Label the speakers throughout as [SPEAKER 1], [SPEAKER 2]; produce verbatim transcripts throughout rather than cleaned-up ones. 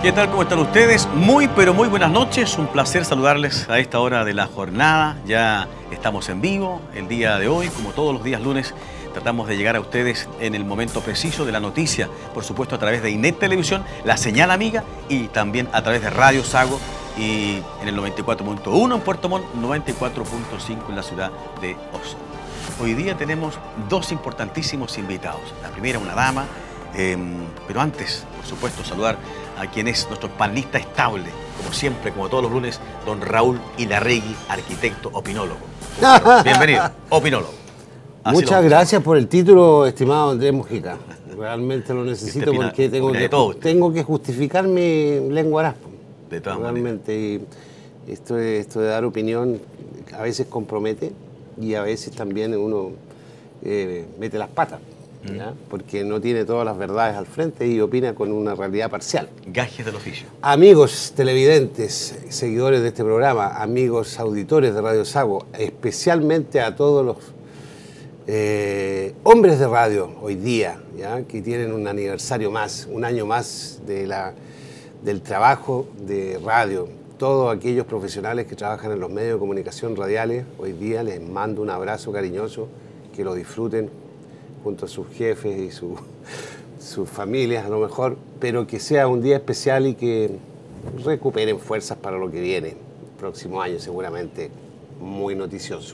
[SPEAKER 1] ¿Qué tal? ¿Cómo están ustedes? Muy, pero muy buenas noches. Un placer saludarles a esta hora de la jornada. Ya estamos en vivo el día de hoy, como todos los días lunes. Tratamos de llegar a ustedes en el momento preciso de la noticia, por supuesto a través de Inet Televisión, la señal amiga y también a través de Radio Sago y en el noventa y cuatro punto uno en Puerto Montt, noventa y cuatro punto cinco en la ciudad de Osorno. Hoy día tenemos dos importantísimos invitados. La primera, una dama, eh, pero antes, por supuesto, saludar a quien es nuestro panelista estable, como siempre, como todos los lunes, don Raúl Ilarregui, arquitecto opinólogo. Bienvenido, opinólogo. Así
[SPEAKER 2] Muchas gracias por el título, estimado Andrés Mujica. Realmente lo necesito
[SPEAKER 1] opina,
[SPEAKER 2] porque tengo que, tengo que justificar mi lengua araspo.
[SPEAKER 1] De todas
[SPEAKER 2] Realmente, y esto, de, esto de dar opinión a veces compromete y a veces también uno eh, mete las patas. ¿Ya? Porque no tiene todas las verdades al frente y opina con una realidad parcial.
[SPEAKER 1] Gajes del oficio.
[SPEAKER 2] Amigos televidentes, seguidores de este programa, amigos auditores de Radio Sago, especialmente a todos los eh, hombres de radio hoy día, ¿ya? Que tienen un aniversario más, un año más de la, del trabajo de radio. Todos aquellos profesionales que trabajan en los medios de comunicación radiales, hoy día les mando un abrazo cariñoso, que lo disfruten junto a sus jefes y su, sus familias a lo mejor, pero que sea un día especial y que recuperen fuerzas para lo que viene, el próximo año seguramente muy noticioso.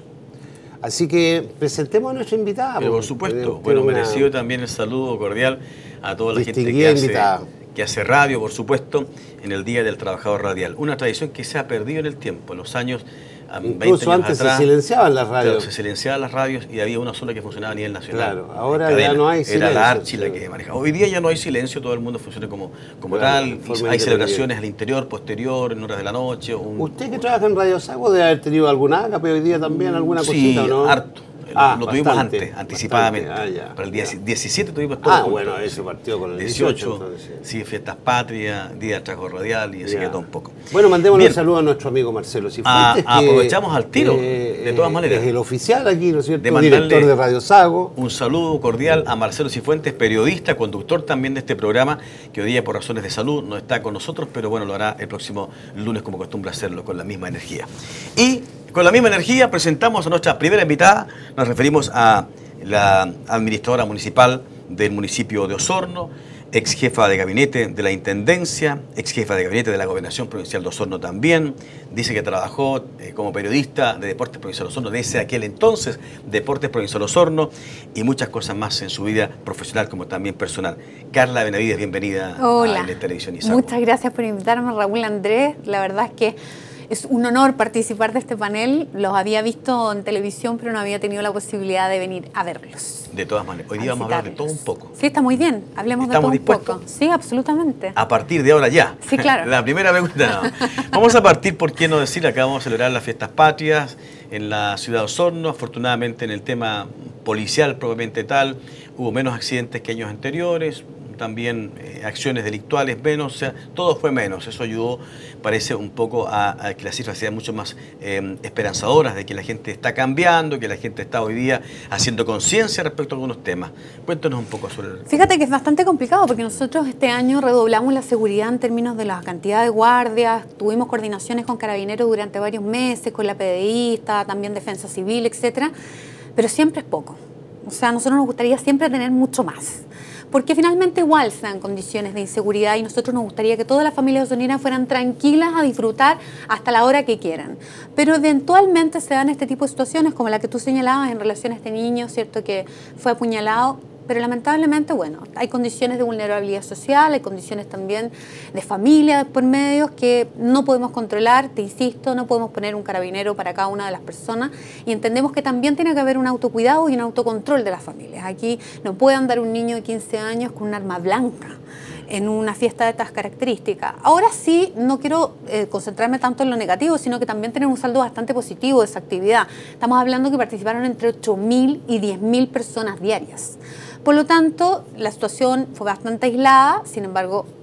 [SPEAKER 2] Así que presentemos a nuestra invitada.
[SPEAKER 1] Pero por supuesto, bueno, merecido también el saludo cordial a toda la gente que hace, que hace radio, por supuesto, en el Día del Trabajador Radial. Una tradición que se ha perdido en el tiempo, en los años
[SPEAKER 2] Incluso antes atrás, se silenciaban las radios.
[SPEAKER 1] Claro, se silenciaban las radios y había una sola que funcionaba a nivel nacional.
[SPEAKER 2] Claro, ahora cadena, ya no hay silencio.
[SPEAKER 1] Era la Archi la que manejaba. Hoy día ya no hay silencio, todo el mundo funciona como, como claro, tal. Hay celebraciones al interior, posterior, en horas de la noche. Un,
[SPEAKER 2] ¿Usted que trabaja en Radio Sago debe haber tenido alguna ágape hoy día también, alguna
[SPEAKER 1] sí,
[SPEAKER 2] cosita, ¿no?
[SPEAKER 1] harto.
[SPEAKER 2] Ah,
[SPEAKER 1] lo
[SPEAKER 2] bastante,
[SPEAKER 1] tuvimos antes, anticipadamente.
[SPEAKER 2] Ah, ya,
[SPEAKER 1] Para el
[SPEAKER 2] ya.
[SPEAKER 1] diecisiete tuvimos todo.
[SPEAKER 2] Ah, bueno, ese partió con el dieciocho.
[SPEAKER 1] entonces, sí, fiestas patrias, Día del Trabajo Radial y así que todo un poco.
[SPEAKER 2] Bueno, mandémosle un saludo a nuestro amigo Marcelo Cifuentes.
[SPEAKER 1] Ah, aprovechamos al tiro, eh, de todas maneras.
[SPEAKER 2] Es el oficial aquí, ¿no es cierto?
[SPEAKER 1] De
[SPEAKER 2] director de Radio Sago.
[SPEAKER 1] Un saludo cordial a Marcelo Cifuentes, periodista, conductor también de este programa, que hoy día por razones de salud no está con nosotros, pero bueno, lo hará el próximo lunes como costumbre hacerlo, con la misma energía. Y con la misma energía presentamos a nuestra primera invitada, nos referimos a la administradora municipal del municipio de Osorno, ex jefa de gabinete de la Intendencia, ex jefa de gabinete de la Gobernación Provincial de Osorno también. Dice que trabajó eh, como periodista de Deportes Provincial de Osorno desde aquel entonces, Deportes Provincial de Osorno, y muchas cosas más en su vida profesional como también personal. Carla Benavides, bienvenida.
[SPEAKER 3] Hola.
[SPEAKER 1] A Televisión y Sago.
[SPEAKER 3] Muchas gracias por invitarme, Raúl Andrés. La verdad es que es un honor participar de este panel. Los había visto en televisión, pero no había tenido la posibilidad de venir a verlos.
[SPEAKER 1] De todas maneras, hoy día vamos a hablar de todo un poco.
[SPEAKER 3] Sí, está muy bien. Hablemos de todo un poco. Sí, absolutamente.
[SPEAKER 1] A partir de ahora ya.
[SPEAKER 3] Sí, claro.
[SPEAKER 1] La primera pregunta. No. Vamos a partir, ¿por qué no decir? Acá vamos a celebrar las fiestas patrias en la ciudad de Osorno. Afortunadamente en el tema policial propiamente tal, hubo menos accidentes que años anteriores. También eh, acciones delictuales menos, o sea, todo fue menos. Eso ayudó, parece, un poco a, a que las cifras sean mucho más eh, esperanzadoras, de que la gente está cambiando, que la gente está hoy día haciendo conciencia respecto a algunos temas. Cuéntanos un poco sobre el...
[SPEAKER 3] Fíjate que es bastante complicado porque nosotros este año redoblamos la seguridad en términos de la cantidad de guardias, tuvimos coordinaciones con Carabineros durante varios meses, con la P D I, también Defensa Civil, etcétera, pero siempre es poco. O sea, a nosotros nos gustaría siempre tener mucho más. Porque finalmente igual se dan condiciones de inseguridad y nosotros nos gustaría que todas las familias osoninas fueran tranquilas a disfrutar hasta la hora que quieran. Pero eventualmente se dan este tipo de situaciones como la que tú señalabas en relación a este niño, ¿cierto?, que fue apuñalado. Pero lamentablemente, bueno, hay condiciones de vulnerabilidad social, hay condiciones también de familia por medios que no podemos controlar, te insisto, no podemos poner un carabinero para cada una de las personas y entendemos que también tiene que haber un autocuidado y un autocontrol de las familias. Aquí no puede andar un niño de quince años con un arma blanca en una fiesta de estas características. Ahora sí, no quiero eh, concentrarme tanto en lo negativo, sino que también tener un saldo bastante positivo de esa actividad. Estamos hablando que participaron entre ocho mil y diez mil personas diarias. Por lo tanto, la situación fue bastante aislada, sin embargo,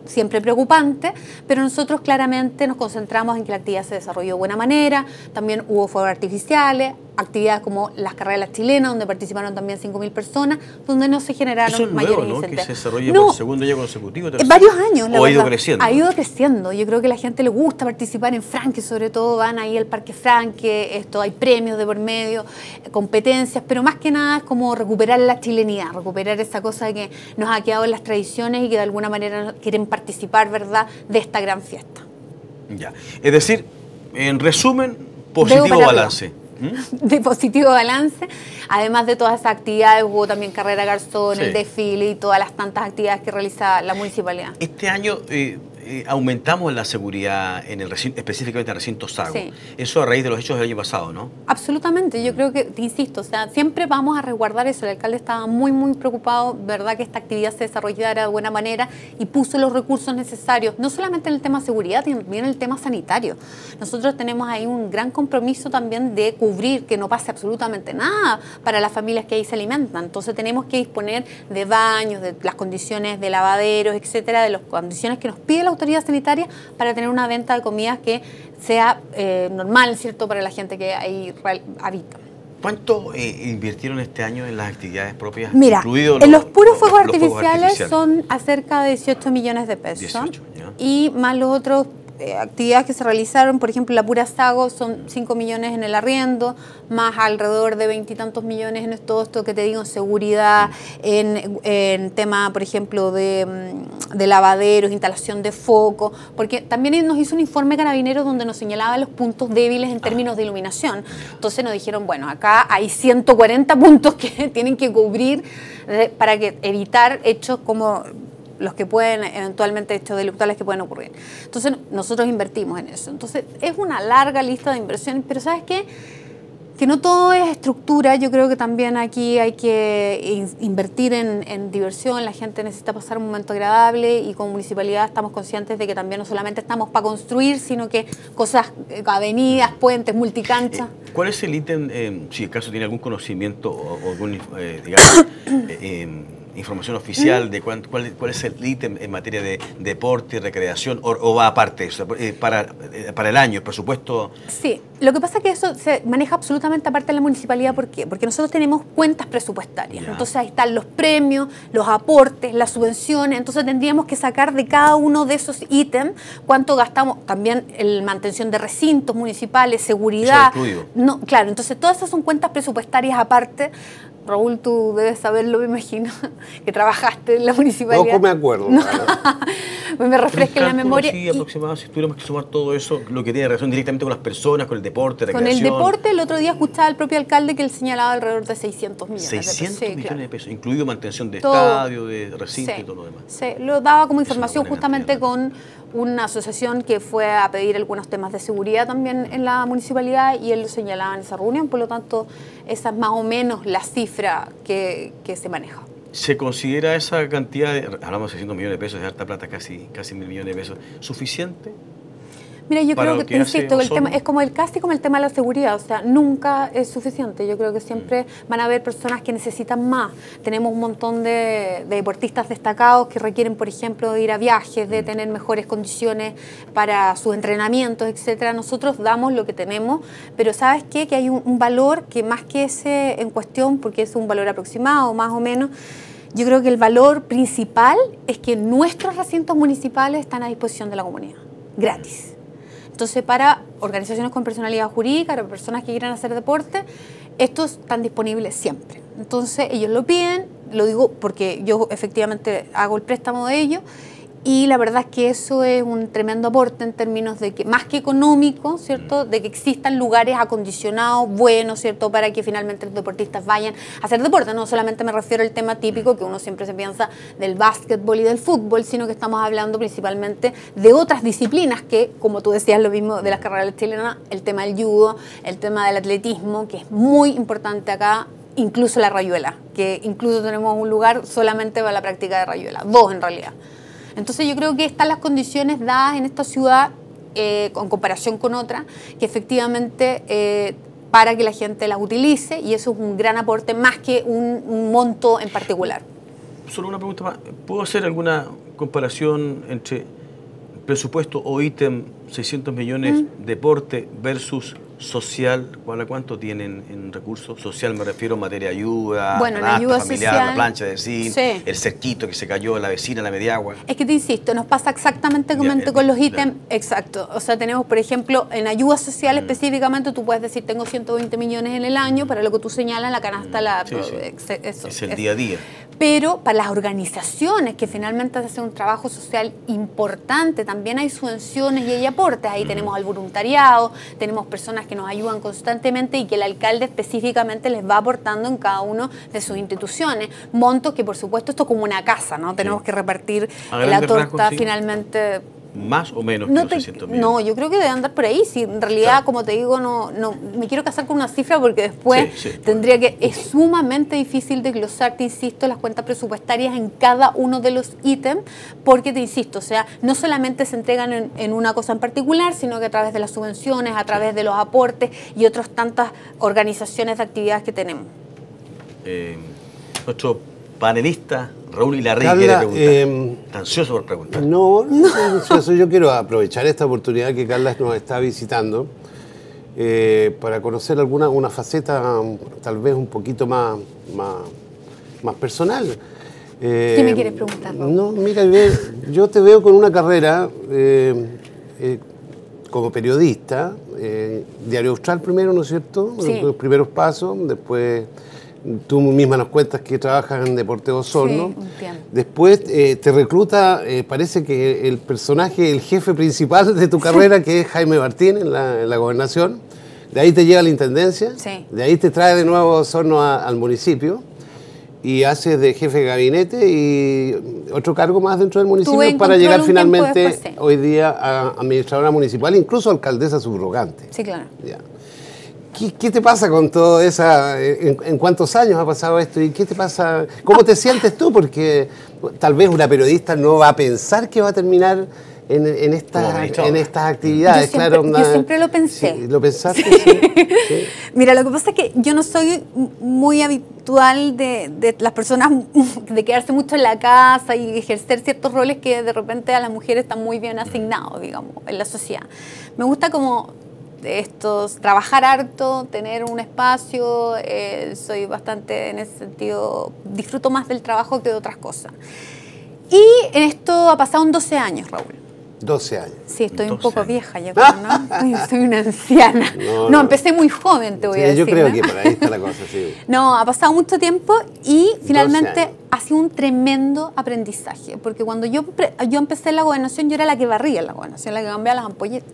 [SPEAKER 3] siempre preocupante, pero nosotros claramente nos concentramos en que la actividad se desarrolló de buena manera, también hubo fuegos artificiales, actividades como las carreras chilenas, donde participaron también cinco mil personas, donde no se generaron
[SPEAKER 1] Eso es
[SPEAKER 3] mayores
[SPEAKER 1] nuevo, ¿no?
[SPEAKER 3] incidentes.
[SPEAKER 1] Que se desarrolle
[SPEAKER 3] No,
[SPEAKER 1] por segundo año consecutivo.
[SPEAKER 3] tercero. Varios años, la
[SPEAKER 1] ¿O ha ido
[SPEAKER 3] verdad.
[SPEAKER 1] creciendo?
[SPEAKER 3] Ha ido creciendo. Yo creo que a la gente le gusta participar en Franque, sobre todo van ahí al Parque Franque, esto, hay premios de por medio, competencias, pero más que nada es como recuperar la chilenidad, recuperar esa cosa que nos ha quedado en las tradiciones y que de alguna manera quieren participar, ¿verdad?, de esta gran fiesta.
[SPEAKER 1] Ya. Es decir, en resumen, positivo balance. ¿Mm?
[SPEAKER 3] De positivo balance, además de todas esas actividades, hubo también carrera garzón, sí, el desfile y todas las tantas actividades que realiza la municipalidad.
[SPEAKER 1] Este año eh, eh, aumentamos la seguridad en el recinto, específicamente en el recinto Sago. Sí. Eso a raíz de los hechos del año pasado, ¿no?
[SPEAKER 3] Absolutamente, yo creo que, te insisto, o sea, siempre vamos a resguardar eso. El alcalde estaba muy, muy preocupado, verdad, que esta actividad se desarrollara de buena manera y puso los recursos necesarios, no solamente en el tema seguridad, también en el tema sanitario. Nosotros tenemos ahí un gran compromiso también de cubrir que no pase absolutamente nada para las familias que ahí se alimentan. Entonces tenemos que disponer de baños, de las condiciones de lavaderos, etcétera, de las condiciones que nos pide la autoridad sanitaria para tener una venta de comidas que sea eh, normal, ¿cierto?, para la gente que ahí habita.
[SPEAKER 1] ¿Cuánto eh, invirtieron este año en las actividades propias?
[SPEAKER 3] Mira,
[SPEAKER 1] incluidos
[SPEAKER 3] en
[SPEAKER 1] los,
[SPEAKER 3] los puros
[SPEAKER 1] los,
[SPEAKER 3] fuegos,
[SPEAKER 1] los
[SPEAKER 3] artificiales,
[SPEAKER 1] fuegos artificiales
[SPEAKER 3] son acerca de dieciocho millones de pesos.
[SPEAKER 1] dieciocho, ¿ya?
[SPEAKER 3] Y más los otros eh, actividades que se realizaron, por ejemplo, la pura Sago son cinco millones en el arriendo, más alrededor de veintitantos millones en todo esto que te digo, en seguridad, en, en tema, por ejemplo, de, de lavaderos, instalación de focos, porque también nos hizo un informe Carabineros donde nos señalaba los puntos débiles en términos de iluminación. Entonces nos dijeron, bueno, acá hay ciento cuarenta puntos que tienen que cubrir de, para que evitar hechos como los que pueden, eventualmente, hechos delictuales que pueden ocurrir. Entonces, nosotros invertimos en eso. Entonces, es una larga lista de inversiones, pero ¿sabes qué? Que no todo es estructura. Yo creo que también aquí hay que invertir en, en diversión. La gente necesita pasar un momento agradable y como municipalidad estamos conscientes de que también no solamente estamos para construir, sino que cosas, avenidas, puentes, multicanchas.
[SPEAKER 1] Eh, ¿Cuál es el ítem, eh, si acaso tiene algún conocimiento o, o algún, eh, digamos, eh, eh, información oficial de cuál, cuál, cuál es el ítem en materia de deporte y recreación, o, o va aparte, o sea, eh, para, eh, para el año, el presupuesto?
[SPEAKER 3] Sí, lo que pasa es que eso se maneja absolutamente aparte de la municipalidad. ¿Por qué? Porque nosotros tenemos cuentas presupuestarias. Ya. Entonces ahí están los premios, los aportes, las subvenciones. Entonces tendríamos que sacar de cada uno de esos ítems cuánto gastamos. También en mantención de recintos municipales, seguridad.
[SPEAKER 1] Eso incluido.
[SPEAKER 3] No, claro, entonces todas esas son cuentas presupuestarias aparte. Raúl, tú debes saberlo, me imagino, que trabajaste en la municipalidad.
[SPEAKER 2] Poco me acuerdo.
[SPEAKER 3] No. Me refresca en la memoria.
[SPEAKER 1] Sí, aproximadamente, si tuviéramos que sumar todo eso, lo que tiene relación directamente con las personas, con el deporte,
[SPEAKER 3] con
[SPEAKER 1] recreación.
[SPEAKER 3] Con el deporte, el otro día escuchaba al propio alcalde que él señalaba alrededor de seiscientos millones
[SPEAKER 1] seiscientos
[SPEAKER 3] de pesos.
[SPEAKER 1] millones
[SPEAKER 3] Sí, claro.
[SPEAKER 1] de pesos, incluido mantención de
[SPEAKER 3] todo,
[SPEAKER 1] estadio, de recinto,
[SPEAKER 3] sí,
[SPEAKER 1] y todo lo demás.
[SPEAKER 3] Sí, lo daba como información
[SPEAKER 1] es
[SPEAKER 3] justamente
[SPEAKER 1] cantidad,
[SPEAKER 3] con una asociación que fue a pedir algunos temas de seguridad también en la municipalidad y él lo señalaba en esa reunión, por lo tanto, esa es más o menos la cifra que, que se maneja.
[SPEAKER 1] ¿Se considera esa cantidad, de, hablamos de seiscientos millones de pesos, de harta plata, casi, casi mil millones de pesos, suficiente?
[SPEAKER 3] Mira, yo creo que,
[SPEAKER 1] que
[SPEAKER 3] insisto, que el tema es como el casi como el tema de la seguridad, o sea, nunca es suficiente. Yo creo que siempre mm. van a haber personas que necesitan más. Tenemos un montón de, de deportistas destacados que requieren, por ejemplo, de ir a viajes, de mm. tener mejores condiciones para sus entrenamientos, etcétera. Nosotros damos lo que tenemos, pero ¿sabes qué? Que hay un, un valor que más que ese en cuestión, porque es un valor aproximado, más o menos. Yo creo que el valor principal es que nuestros recintos municipales están a disposición de la comunidad, gratis. Entonces, para organizaciones con personalidad jurídica, para personas que quieran hacer deporte, estos están disponibles siempre. Entonces, ellos lo piden, lo digo porque yo efectivamente hago el préstamo de ellos, y la verdad es que eso es un tremendo aporte en términos de que, más que económico, ¿cierto?, de que existan lugares acondicionados, buenos, ¿cierto?, para que finalmente los deportistas vayan a hacer deporte. No solamente me refiero al tema típico que uno siempre se piensa del básquetbol y del fútbol, sino que estamos hablando principalmente de otras disciplinas que, como tú decías, lo mismo de las carreras chilenas, el tema del judo, el tema del atletismo, que es muy importante acá, incluso la rayuela, que incluso tenemos un lugar solamente para la práctica de rayuela, dos en realidad. Entonces yo creo que están las condiciones dadas en esta ciudad, eh, en comparación con otras, que efectivamente eh, para que la gente las utilice, y eso es un gran aporte más que un, un monto en particular.
[SPEAKER 1] solo una pregunta más. ¿Puedo hacer alguna comparación entre presupuesto o ítem seiscientos millones mm. deporte versus social? ¿Cuánto tienen en recursos? Social me refiero a materia de ayuda,
[SPEAKER 3] bueno,
[SPEAKER 1] canasta,
[SPEAKER 3] ayuda
[SPEAKER 1] familiar,
[SPEAKER 3] social,
[SPEAKER 1] la plancha de zinc, sí. el cerquito que se cayó, la vecina, la mediagua.
[SPEAKER 3] Es que te insisto, nos pasa exactamente como
[SPEAKER 1] ya,
[SPEAKER 3] con los
[SPEAKER 1] ya.
[SPEAKER 3] ítems, exacto. O sea, tenemos, por ejemplo, en ayuda social mm. específicamente, tú puedes decir, tengo ciento veinte millones en el año, para lo que tú señalas, la canasta, mm. la...
[SPEAKER 1] Sí, sí.
[SPEAKER 3] Ex, eso,
[SPEAKER 1] es el día a día.
[SPEAKER 3] Pero para las organizaciones que finalmente hacen un trabajo social importante, también hay subvenciones y hay aportes. Ahí mm. tenemos al voluntariado, tenemos personas que nos ayudan constantemente y que el alcalde específicamente les va aportando en cada uno de sus instituciones. Montos que, por supuesto, esto es como una casa, ¿no? Tenemos sí. que repartir la torta rasgos, sí. finalmente...
[SPEAKER 1] ¿Más o menos
[SPEAKER 3] no
[SPEAKER 1] que
[SPEAKER 3] te,
[SPEAKER 1] seiscientos millones?
[SPEAKER 3] No, yo creo que debe andar por ahí. Si en realidad, claro. como te digo, no, no me quiero casar con una cifra porque después sí, sí, tendría bueno. que... Es sumamente difícil desglosar, te insisto, las cuentas presupuestarias en cada uno de los ítems, porque te insisto, o sea, no solamente se entregan en, en una cosa en particular, sino que a través de las subvenciones, a través de los aportes y otras tantas organizaciones de actividades que tenemos.
[SPEAKER 1] Eh, nuestro panelista Raúl Ilarri
[SPEAKER 2] Carla,
[SPEAKER 1] quiere preguntar.
[SPEAKER 2] Eh,
[SPEAKER 1] ¿Está ansioso por preguntar?
[SPEAKER 2] No, no estoy ansioso. Yo quiero aprovechar esta oportunidad que Carla nos está visitando eh, para conocer alguna una faceta tal vez un poquito más, más, más personal. Eh,
[SPEAKER 3] ¿Qué me quieres preguntar, Raúl?
[SPEAKER 2] No, mira, yo te veo con una carrera eh, eh, como periodista, eh, Diario Austral primero, ¿no es cierto?
[SPEAKER 3] Sí.
[SPEAKER 2] Los primeros pasos, después... Tú misma nos cuentas que trabajas en Deportes Osorno.
[SPEAKER 3] Sí, un tiempo.
[SPEAKER 2] Después eh, te recluta, eh, parece que el personaje, el jefe principal de tu carrera, que es Jaime Martín en la, en la gobernación. De ahí te lleva a la intendencia.
[SPEAKER 3] Sí.
[SPEAKER 2] De ahí te trae de nuevo a Osorno a, al municipio. Y haces de jefe de gabinete y otro cargo más dentro del municipio para llegar finalmente después, sí. hoy día a administradora municipal, incluso alcaldesa subrogante.
[SPEAKER 3] Sí, claro.
[SPEAKER 2] Ya. ¿Qué, ¿Qué te pasa con todo esa? En, ¿En cuántos años ha pasado esto? ¿Y qué te pasa? ¿Cómo te sientes tú? Porque tal vez una periodista no va a pensar que va a terminar en, en, esta, en estas actividades.
[SPEAKER 3] Yo siempre,
[SPEAKER 2] claro, una,
[SPEAKER 3] yo siempre lo pensé.
[SPEAKER 2] Sí, ¿lo pensaste? Sí. Sí. Sí.
[SPEAKER 3] Mira, lo que pasa es que yo no soy muy habitual de, de las personas de quedarse mucho en la casa y ejercer ciertos roles que de repente a las mujeres están muy bien asignados, digamos, en la sociedad. Me gusta como... de estos, trabajar harto, tener un espacio, eh, soy bastante en ese sentido, disfruto más del trabajo que de otras cosas. Y esto ha pasado en doce años, Raúl.
[SPEAKER 2] doce años.
[SPEAKER 3] Sí, estoy un poco vieja, yo creo, ¿no? Soy una anciana. No, no, no, empecé muy joven, te voy
[SPEAKER 2] sí,
[SPEAKER 3] a decir.
[SPEAKER 2] Yo creo
[SPEAKER 3] ¿no?
[SPEAKER 2] que por ahí está la cosa, sí.
[SPEAKER 3] No, ha pasado mucho tiempo y finalmente ha sido un tremendo aprendizaje, porque cuando yo, yo empecé en la gobernación, yo era la que barría en la gobernación, la que cambiaba las ampolletas.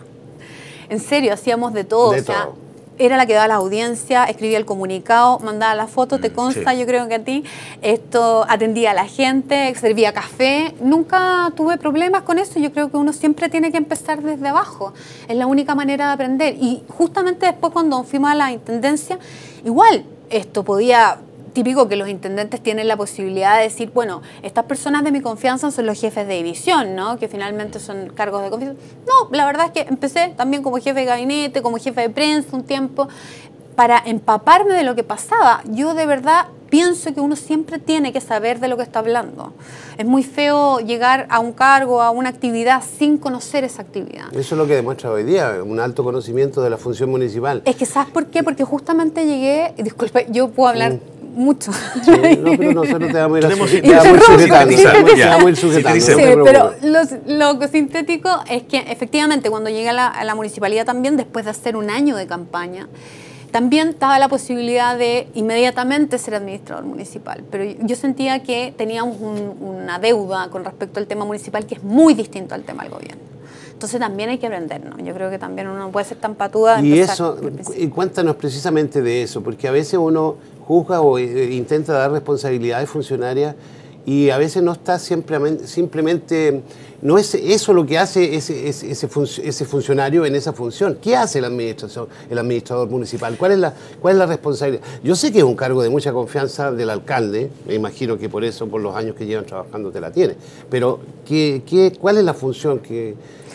[SPEAKER 3] En serio, hacíamos de todo.
[SPEAKER 2] De
[SPEAKER 3] o sea,
[SPEAKER 2] todo.
[SPEAKER 3] Era la que daba la audiencia, escribía el comunicado, mandaba la foto, te consta,
[SPEAKER 1] sí.
[SPEAKER 3] yo creo que a ti. Esto atendía a la gente, servía café. Nunca tuve problemas con eso. Yo creo que uno siempre tiene que empezar desde abajo. Es la única manera de aprender. Y justamente después, cuando fuimos a la intendencia, igual esto podía... Típico que los intendentes tienen la posibilidad de decir, bueno, estas personas de mi confianza son los jefes de división, ¿no? Que finalmente son cargos de confianza. No, la verdad es que empecé también como jefe de gabinete, como jefe de prensa un tiempo, para empaparme de lo que pasaba. Yo de verdad pienso que uno siempre tiene que saber de lo que está hablando. Es muy feo llegar a un cargo, a una actividad sin conocer esa actividad.
[SPEAKER 2] Eso es lo que demuestra hoy día, un alto conocimiento de la función municipal.
[SPEAKER 3] Es que, ¿sabes por qué? Porque justamente llegué, disculpe, yo puedo hablar... Mm. Mucho.
[SPEAKER 2] Sí, no, pero nosotros te vamos a ir,
[SPEAKER 1] Tenemos,
[SPEAKER 2] te vamos a ir sujetando. Te vamos a ir sujetando.
[SPEAKER 3] Sí, no pero los, lo sintético es que efectivamente cuando llegué a la, a la municipalidad también, después de hacer un año de campaña, también estaba la posibilidad de inmediatamente ser administrador municipal. Pero yo sentía que teníamos un, una deuda con respecto al tema municipal que es muy distinto al tema del gobierno. Entonces también hay que aprender, ¿no? Yo creo que también uno no puede ser tan patuda.
[SPEAKER 2] Y eso, y cuéntanos precisamente de eso, porque a veces uno juzga o intenta dar responsabilidades funcionarias y a veces no está simplemente, simplemente no es eso lo que hace ese, ese, ese, fun, ese funcionario en esa función. ¿Qué hace la administración, el administrador municipal? ¿Cuál es, la, ¿Cuál es la responsabilidad? Yo sé que es un cargo de mucha confianza del alcalde, me imagino que por eso, por los años que llevan trabajando, te la tiene, pero ¿qué, qué, ¿cuál es la función que,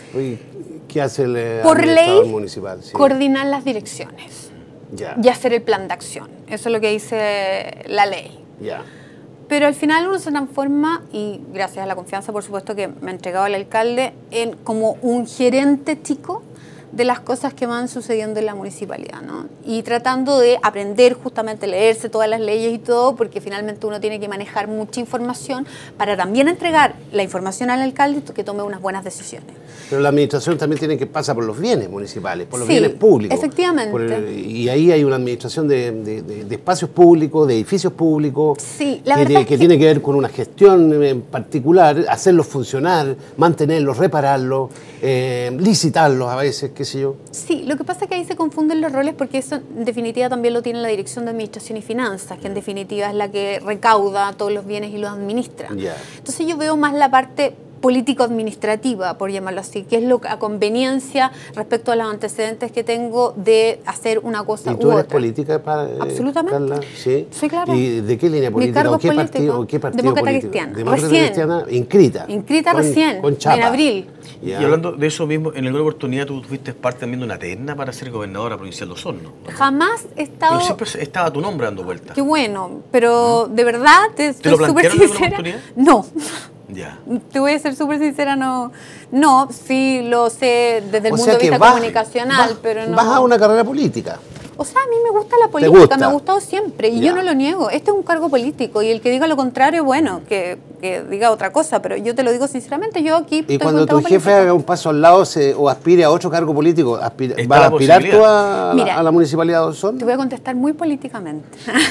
[SPEAKER 2] que hace el
[SPEAKER 3] por
[SPEAKER 2] administrador
[SPEAKER 3] ley,
[SPEAKER 2] municipal? Sí.
[SPEAKER 3] Coordinar las direcciones.
[SPEAKER 2] Ya.
[SPEAKER 3] Y hacer el plan de acción. Eso es lo que dice la ley.
[SPEAKER 2] Ya.
[SPEAKER 3] pero al final uno se transforma, y gracias a la confianza, por supuesto, que me ha entregado el alcalde, en como un gerente chico de las cosas que van sucediendo en la municipalidad, ¿no? Y tratando de aprender justamente, leerse todas las leyes y todo, porque finalmente uno tiene que manejar mucha información para también entregar la información al alcalde y que tome unas buenas decisiones.
[SPEAKER 2] Pero la administración también tiene que pasar por los bienes municipales, por los
[SPEAKER 3] Sí,
[SPEAKER 2] bienes públicos.
[SPEAKER 3] efectivamente.
[SPEAKER 2] Por el- y ahí hay una administración de, de- de- de espacios públicos, de edificios públicos,
[SPEAKER 3] Sí, la
[SPEAKER 2] que,
[SPEAKER 3] verdad
[SPEAKER 2] tiene-
[SPEAKER 3] es
[SPEAKER 2] que
[SPEAKER 3] que-
[SPEAKER 2] tiene que ver con una gestión en particular, hacerlos funcionar, mantenerlos, repararlos, eh, licitarlos a veces, qué sé yo.
[SPEAKER 3] Sí, lo que pasa es que ahí se confunden los roles porque eso en definitiva también lo tiene la Dirección de Administración y Finanzas, que en definitiva es la que recauda todos los bienes y los administra.
[SPEAKER 2] Ya.
[SPEAKER 3] Entonces yo veo más la parte político-administrativa, por llamarlo así, que es lo, a conveniencia respecto a los antecedentes que tengo de hacer una cosa
[SPEAKER 2] ¿Y
[SPEAKER 3] u
[SPEAKER 2] tú eres
[SPEAKER 3] otra.
[SPEAKER 2] política, pa- eh,
[SPEAKER 3] Absolutamente.
[SPEAKER 2] Carla? ¿Sí?
[SPEAKER 3] Sí, claro.
[SPEAKER 2] ¿Y de qué línea
[SPEAKER 3] Mi
[SPEAKER 2] política?
[SPEAKER 3] cargo
[SPEAKER 2] ¿O qué
[SPEAKER 3] es
[SPEAKER 2] partido,
[SPEAKER 3] político.
[SPEAKER 2] o qué partido
[SPEAKER 3] Demócrata
[SPEAKER 2] político?
[SPEAKER 3] Cristiana.
[SPEAKER 2] Demócrata
[SPEAKER 3] Recién.
[SPEAKER 2] Cristiana, inscrita.
[SPEAKER 3] Inscrita
[SPEAKER 2] Con-
[SPEAKER 3] recién,
[SPEAKER 2] con chapa.
[SPEAKER 3] en abril.
[SPEAKER 2] Ya.
[SPEAKER 1] Y hablando de eso mismo, en alguna oportunidad tú fuiste parte también de una terna para ser gobernadora provincial de Osorno.
[SPEAKER 3] Jamás he estado...
[SPEAKER 1] Pero siempre estaba tu nombre dando vueltas.
[SPEAKER 3] Qué bueno, pero de verdad te, estoy
[SPEAKER 1] lo
[SPEAKER 3] súper
[SPEAKER 1] plantearon en alguna
[SPEAKER 3] sincera.
[SPEAKER 1] oportunidad?
[SPEAKER 3] No.
[SPEAKER 1] Ya.
[SPEAKER 3] Te voy a ser súper sincera, no, no, sí lo sé desde el
[SPEAKER 2] O
[SPEAKER 3] punto
[SPEAKER 2] sea
[SPEAKER 3] de
[SPEAKER 2] que
[SPEAKER 3] vista
[SPEAKER 2] vas-
[SPEAKER 3] comunicacional,
[SPEAKER 2] vas-
[SPEAKER 3] pero no.
[SPEAKER 2] Vas a una carrera política.
[SPEAKER 3] O sea, a mí me gusta la política,
[SPEAKER 2] gusta?
[SPEAKER 3] me ha gustado siempre y
[SPEAKER 2] Ya.
[SPEAKER 3] yo no lo niego. Este es un cargo político y el que diga lo contrario, bueno, que, que diga otra cosa, pero yo te lo digo sinceramente, yo aquí
[SPEAKER 2] Y
[SPEAKER 3] estoy
[SPEAKER 2] cuando
[SPEAKER 3] con
[SPEAKER 2] tu
[SPEAKER 3] tema
[SPEAKER 2] jefe
[SPEAKER 3] político.
[SPEAKER 2] haga un paso al lado se- o aspire a otro cargo político, aspira-
[SPEAKER 1] Está
[SPEAKER 2] ¿va a
[SPEAKER 1] la
[SPEAKER 2] aspirar tú
[SPEAKER 1] posibilidad.
[SPEAKER 2] a,
[SPEAKER 3] Mira,
[SPEAKER 2] a la municipalidad de Osorno?
[SPEAKER 3] Te voy a contestar muy políticamente.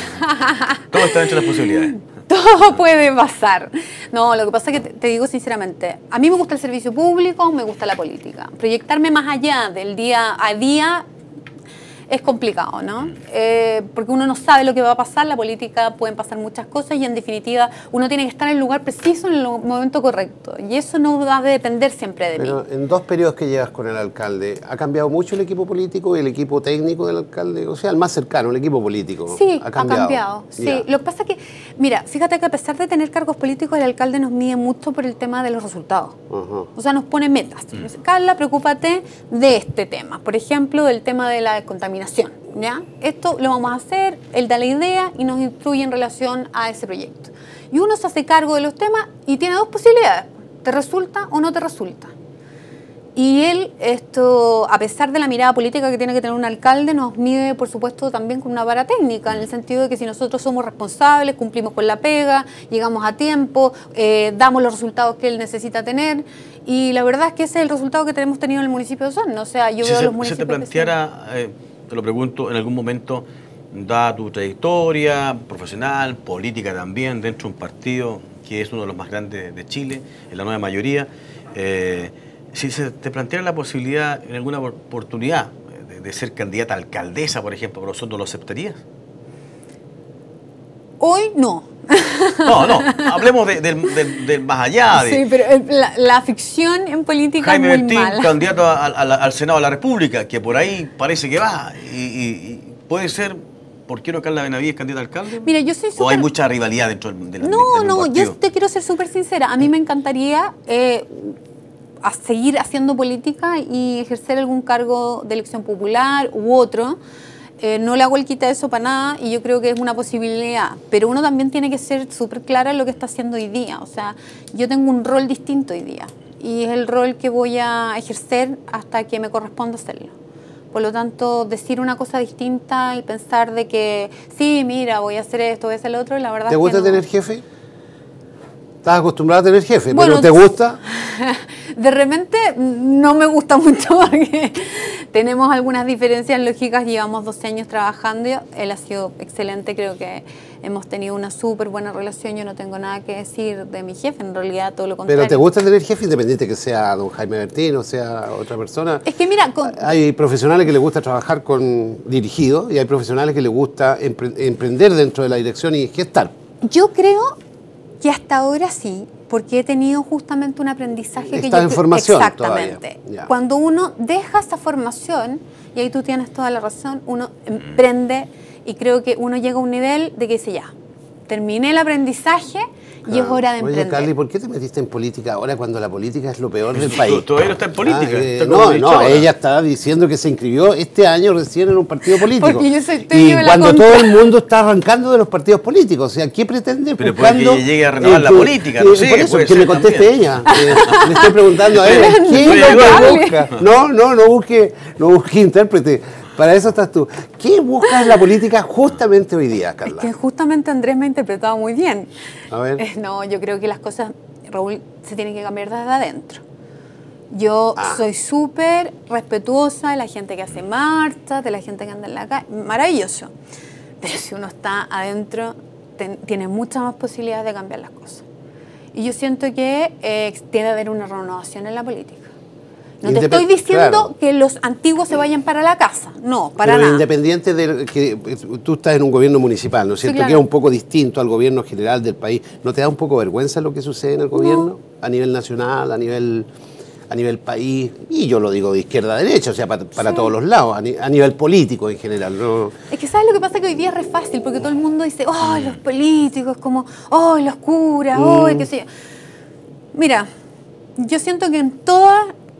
[SPEAKER 1] Todo está dentro de las posibilidades.
[SPEAKER 3] Todo puede pasar. No, lo que pasa es que te, te digo sinceramente, a mí me gusta el servicio público, me gusta la política. Proyectarme más allá del día a día es complicado, ¿no? Eh, porque uno no sabe lo que va a pasar, la política pueden pasar muchas cosas y en definitiva uno tiene que estar en el lugar preciso en el momento correcto. Y eso no va a depender siempre de
[SPEAKER 2] Pero
[SPEAKER 3] mí.
[SPEAKER 2] en dos periodos que llevas con el alcalde, ¿ha cambiado mucho el equipo político y el equipo técnico del alcalde? O sea, el más cercano, el equipo político.
[SPEAKER 3] Sí,
[SPEAKER 2] ha cambiado.
[SPEAKER 3] ha cambiado. Sí.
[SPEAKER 2] Ya.
[SPEAKER 3] Lo que pasa es que, mira, fíjate que a pesar de tener cargos políticos, el alcalde nos mide mucho por el tema de los resultados.
[SPEAKER 2] Ajá.
[SPEAKER 3] O sea, nos pone metas. Nos dice, Carla, preocúpate de este tema. Por ejemplo, del tema de la contaminación. ¿Ya? Esto lo vamos a hacer, él da la idea y nos instruye en relación a ese proyecto. Y uno se hace cargo de los temas y tiene dos posibilidades. ¿Te resulta o no te resulta? Y él, esto, a pesar de la mirada política que tiene que tener un alcalde, nos mide, por supuesto, también con una vara técnica, en el sentido de que si nosotros somos responsables, cumplimos con la pega, llegamos a tiempo, eh, damos los resultados que él necesita tener. Y la verdad es que ese es el resultado que tenemos tenido en el municipio de Osorno. O sea, yo
[SPEAKER 1] Si
[SPEAKER 3] veo
[SPEAKER 1] se,
[SPEAKER 3] a los
[SPEAKER 1] se
[SPEAKER 3] municipios
[SPEAKER 1] te planteara, eh, te lo pregunto, en algún momento, dada tu trayectoria profesional, política también, dentro de un partido que es uno de los más grandes de Chile, en la nueva mayoría, eh, si se te planteara la posibilidad en alguna oportunidad de, de ser candidata a alcaldesa, por ejemplo, ¿por ¿lo aceptarías?
[SPEAKER 3] Hoy no.
[SPEAKER 1] No, no, hablemos de- del, del- del más allá. De
[SPEAKER 3] Sí, pero eh, la, la ficción en política
[SPEAKER 1] Jaime
[SPEAKER 3] es muy
[SPEAKER 1] Bertín,
[SPEAKER 3] mala.
[SPEAKER 1] candidato a- a la- al Senado de la República, que por ahí parece que va. Y, y- y puede ser, ¿por qué no Carla Benavides candidata a alcalde?
[SPEAKER 3] Mira, yo soy
[SPEAKER 1] ¿O hay
[SPEAKER 3] súper-
[SPEAKER 1] mucha rivalidad dentro del, del,
[SPEAKER 3] No,
[SPEAKER 1] del
[SPEAKER 3] no,
[SPEAKER 1] partido?
[SPEAKER 3] yo te quiero ser súper sincera. A mí me encantaría eh, a seguir haciendo política y ejercer algún cargo de elección popular u otro. Eh, no le hago el quita de eso para nada y yo creo que es una posibilidad. Pero uno también tiene que ser súper clara en lo que está haciendo hoy día. O sea, yo tengo un rol distinto hoy día y es el rol que voy a ejercer hasta que me corresponda hacerlo. Por lo tanto, decir una cosa distinta y pensar de que, sí, mira, voy a hacer esto, voy a hacer lo otro, la verdad
[SPEAKER 2] ¿Te
[SPEAKER 3] es que
[SPEAKER 2] gusta
[SPEAKER 3] no.
[SPEAKER 2] tener jefe? ¿Estás acostumbrada a tener jefe?
[SPEAKER 3] Bueno,
[SPEAKER 2] ¿Pero te gusta?
[SPEAKER 3] De repente no me gusta mucho porque tenemos algunas diferencias lógicas, llevamos doce años trabajando, él ha sido excelente, creo que hemos tenido una súper buena relación, yo no tengo nada que decir de mi jefe, en realidad todo lo contrario.
[SPEAKER 2] ¿Pero te gusta tener jefe independiente que sea don Jaime Bertín o sea otra persona?
[SPEAKER 3] Es que mira, con,
[SPEAKER 2] Hay profesionales que les gusta trabajar con dirigidos y hay profesionales que les gusta empre- emprender dentro de la dirección y gestar.
[SPEAKER 3] yo creo que hasta ahora sí, porque he tenido justamente un aprendizaje que
[SPEAKER 2] Estás
[SPEAKER 3] yo...
[SPEAKER 2] en formación
[SPEAKER 3] Exactamente.
[SPEAKER 2] todavía, ya.
[SPEAKER 3] Cuando uno deja esa formación, y ahí tú tienes toda la razón, uno emprende y creo que uno llega a un nivel de que dice ya, terminé el aprendizaje y es hora de
[SPEAKER 2] Oye,
[SPEAKER 3] emprender.
[SPEAKER 2] Carly, ¿por qué te metiste en política ahora cuando la política es lo peor del país?
[SPEAKER 1] Todavía no está en política.
[SPEAKER 2] Ah, eh,
[SPEAKER 1] está como
[SPEAKER 2] no,
[SPEAKER 1] dicho
[SPEAKER 2] no,
[SPEAKER 1] ahora.
[SPEAKER 2] ella estaba diciendo que se inscribió este año recién en un partido político.
[SPEAKER 3] Porque yo soy
[SPEAKER 2] y
[SPEAKER 3] técnico de la
[SPEAKER 2] cuando
[SPEAKER 3] contra.
[SPEAKER 2] todo el mundo está arrancando de los partidos políticos, o sea, ¿qué pretende
[SPEAKER 1] Pero
[SPEAKER 2] buscando?
[SPEAKER 1] puede que llegue a renovar la
[SPEAKER 2] que-
[SPEAKER 1] política,
[SPEAKER 2] que-
[SPEAKER 1] no sé,
[SPEAKER 2] por eso,
[SPEAKER 1] puede
[SPEAKER 2] que
[SPEAKER 1] ser
[SPEAKER 2] me conteste
[SPEAKER 1] también.
[SPEAKER 2] ella. Eh, le estoy preguntando a ella, ¿qué
[SPEAKER 1] Estoy
[SPEAKER 2] es lo que
[SPEAKER 1] ayudando.
[SPEAKER 2] busca? No, no, no busque, no busque intérprete. Para eso estás tú. ¿Qué buscas en la política justamente hoy día,
[SPEAKER 3] Es
[SPEAKER 2] Carla?
[SPEAKER 3] que justamente Andrés me ha interpretado muy bien.
[SPEAKER 2] A ver.
[SPEAKER 3] Eh, No, yo creo que las cosas, Raúl, se tienen que cambiar desde adentro. Yo
[SPEAKER 2] Ah.
[SPEAKER 3] soy súper respetuosa de la gente que hace marchas, de la gente que anda en la calle, maravilloso. Pero si uno está adentro, ten- tiene muchas más posibilidades de cambiar las cosas. Y yo siento que eh, tiene que haber una renovación en la política. No te
[SPEAKER 2] Indep-
[SPEAKER 3] estoy diciendo
[SPEAKER 2] claro.
[SPEAKER 3] que los antiguos se vayan para la casa, no, para
[SPEAKER 2] Pero
[SPEAKER 3] nada.
[SPEAKER 2] independiente de que eh, tú estás en un gobierno municipal, ¿no es
[SPEAKER 3] Sí,
[SPEAKER 2] cierto?
[SPEAKER 3] claro.
[SPEAKER 2] Que es un poco distinto al gobierno general del país. ¿No te da un poco vergüenza lo que sucede en el gobierno? A nivel nacional, a nivel, a nivel país. Y yo lo digo de izquierda a derecha, o sea, para, para
[SPEAKER 3] Sí.
[SPEAKER 2] todos los lados, a, ni- a nivel político en general. ¿no?
[SPEAKER 3] Es que ¿sabes lo que pasa? Que hoy día es re fácil, porque todo el mundo dice, oh, los políticos, como, oh, los curas, oh,
[SPEAKER 2] Mm.
[SPEAKER 3] qué sé yo. Mira, yo siento que en todos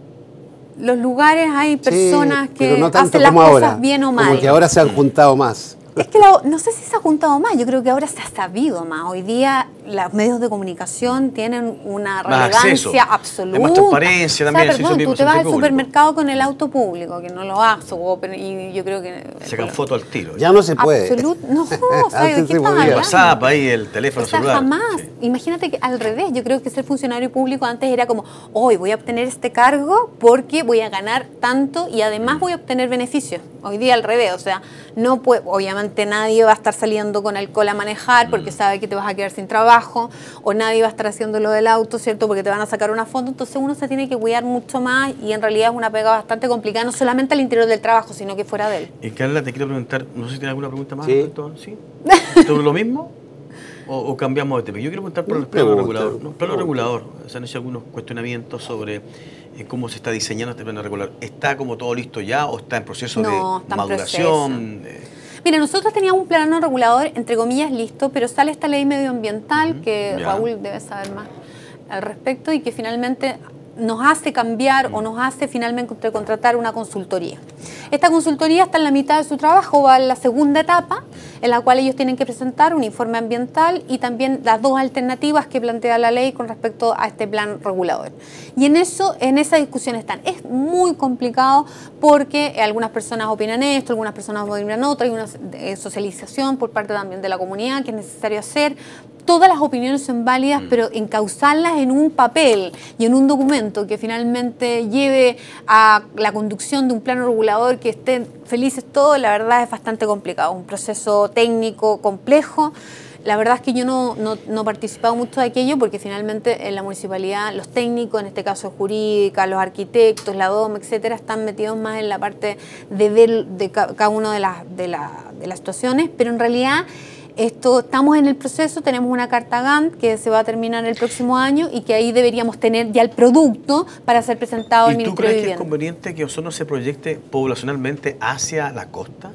[SPEAKER 3] los lugares hay personas
[SPEAKER 2] Sí,
[SPEAKER 3] que
[SPEAKER 2] pero no tanto
[SPEAKER 3] hacen las
[SPEAKER 2] como
[SPEAKER 3] cosas
[SPEAKER 2] ahora.
[SPEAKER 3] bien o mal.
[SPEAKER 2] Como que ahora se han juntado más.
[SPEAKER 3] Es que la- no sé si se ha juntado más, yo creo que ahora se ha sabido más. Hoy día los medios de comunicación tienen una
[SPEAKER 1] Más acceso.
[SPEAKER 3] relevancia absoluta.
[SPEAKER 1] Hay más transparencia también,
[SPEAKER 3] O sea,
[SPEAKER 1] sí,
[SPEAKER 3] perdón,
[SPEAKER 1] eso mismo,
[SPEAKER 3] tú te vas al
[SPEAKER 1] público.
[SPEAKER 3] supermercado con el auto público, que no lo haces, y yo creo que...
[SPEAKER 1] Sacan foto al tiro.
[SPEAKER 2] Ya no se puede.
[SPEAKER 3] Absolut- no, o sea, ¿de
[SPEAKER 2] Antes
[SPEAKER 3] qué
[SPEAKER 2] se
[SPEAKER 3] estás
[SPEAKER 2] podía.
[SPEAKER 3] hablando?
[SPEAKER 1] WhatsApp, ahí el teléfono
[SPEAKER 3] O sea,
[SPEAKER 1] celular.
[SPEAKER 3] jamás.
[SPEAKER 1] Sí.
[SPEAKER 3] Imagínate que al revés, yo creo que ser funcionario público antes era como, hoy voy a obtener este cargo porque voy a ganar tanto y además voy a obtener beneficios. Hoy día al revés, o sea, no puede, obviamente nadie va a estar saliendo con alcohol a manejar porque sabe que te vas a quedar sin trabajo, o nadie va a estar haciendo lo del auto, ¿cierto? Porque te van a sacar una foto, entonces uno se tiene que cuidar mucho más y en realidad es una pega bastante complicada, no solamente al interior del trabajo, sino que fuera de él.
[SPEAKER 1] Y Carla, te quiero preguntar, no sé si tienes alguna pregunta más.
[SPEAKER 2] Sí.
[SPEAKER 1] respecto a- ¿Sí? ¿Sobre lo mismo? ¿O, o cambiamos de tema? Yo quiero preguntar por el plano
[SPEAKER 2] Pregunta,
[SPEAKER 1] regulador. ¿no? Plano
[SPEAKER 2] pregunta.
[SPEAKER 1] regulador. Se han hecho algunos cuestionamientos sobre eh, cómo se está diseñando este plano regulador. ¿Está como todo listo ya o está en proceso
[SPEAKER 3] No,
[SPEAKER 1] de
[SPEAKER 3] está en
[SPEAKER 1] maduración? Eh,
[SPEAKER 3] Mira, nosotros teníamos un plano regulador, entre comillas, listo, pero sale esta ley medioambiental,
[SPEAKER 1] Ujú,
[SPEAKER 3] que
[SPEAKER 1] ya.
[SPEAKER 3] Raúl debe saber más al respecto, y que finalmente nos hace cambiar o nos hace finalmente contratar una consultoría. Esta consultoría está en la mitad de su trabajo, va en la segunda etapa, en la cual ellos tienen que presentar un informe ambiental y también las dos alternativas que plantea la ley con respecto a este plan regulador. Y en eso, en esa discusión están. Es muy complicado porque algunas personas opinan esto, algunas personas opinan otro, hay una eh, socialización por parte también de la comunidad que es necesario hacer. Todas las opiniones son válidas, pero encauzarlas en un papel y en un documento que finalmente lleve a la conducción de un plano regulador que estén felices todos, la verdad es bastante complicado. Un proceso técnico complejo. La verdad es que yo no, no, no he participado mucho de aquello porque finalmente en la municipalidad los técnicos, en este caso jurídica, los arquitectos, la D O M, etcétera, están metidos más en la parte de ver de ca- cada una de las, de, la, de las situaciones, pero en realidad esto, estamos en el proceso, tenemos una carta Gantt que se va a terminar el próximo año y que ahí deberíamos tener ya el producto para ser presentado al
[SPEAKER 1] ¿Y tú
[SPEAKER 3] Ministerio de
[SPEAKER 1] crees que es
[SPEAKER 3] Vivienda.
[SPEAKER 1] conveniente que Osorno se proyecte poblacionalmente hacia la costa?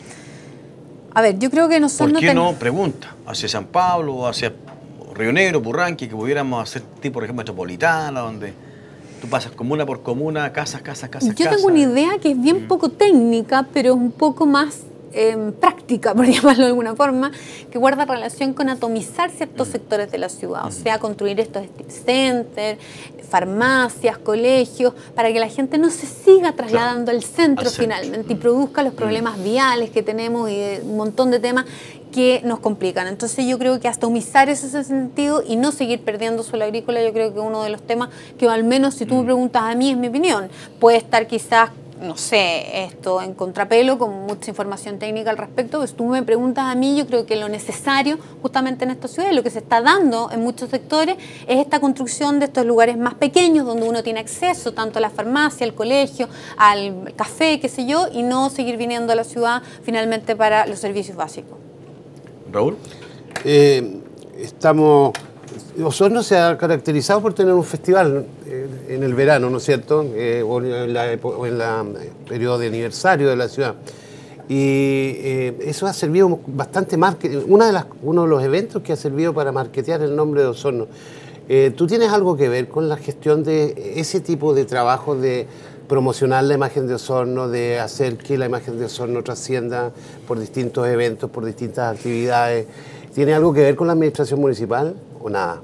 [SPEAKER 3] A ver, yo creo que
[SPEAKER 1] ¿Por
[SPEAKER 3] nosotros
[SPEAKER 1] qué
[SPEAKER 3] ten-
[SPEAKER 1] no, pregunta, hacia San Pablo o hacia Río Negro, Purranque, que pudiéramos hacer tipo, por ejemplo, metropolitana, donde tú pasas comuna por comuna, casas, casas, casas,
[SPEAKER 3] Yo
[SPEAKER 1] casas?
[SPEAKER 3] tengo una idea que es bien poco técnica, pero es un poco más eh, práctica, por llamarlo de alguna forma, que guarda relación con atomizar ciertos sectores de la ciudad, o sea, construir estos centers, farmacias, colegios, para que la gente no se siga trasladando al centro
[SPEAKER 1] Al centro.
[SPEAKER 3] finalmente y produzca los problemas viales que tenemos y de un montón de temas que nos complican. Entonces yo creo que atomizar eso es el sentido y no seguir perdiendo suelo agrícola, yo creo que uno de los temas que al menos si tú me preguntas a mí, es mi opinión, puede estar quizás, no sé, esto en contrapelo, con mucha información técnica al respecto, pero si tú me preguntas a mí, yo creo que lo necesario justamente en esta ciudad, lo que se está dando en muchos sectores, es esta construcción de estos lugares más pequeños donde uno tiene acceso tanto a la farmacia, al colegio, al café, qué sé yo, y no seguir viniendo a la ciudad finalmente para los servicios básicos.
[SPEAKER 1] Raúl.
[SPEAKER 2] Eh, estamos... Osorno se ha caracterizado por tener un festival eh, en el verano, ¿no es cierto? Eh, o en la, epo- o en la eh, periodo de aniversario de la ciudad. Y eh, eso ha servido bastante marketing. Una de las, uno de los eventos que ha servido para marketear el nombre de Osorno. Eh, ¿Tú tienes algo que ver con la gestión de ese tipo de trabajo de promocionar la imagen de Osorno, de hacer que la imagen de Osorno trascienda por distintos eventos, por distintas actividades? ¿Tiene algo que ver con la administración municipal o nada?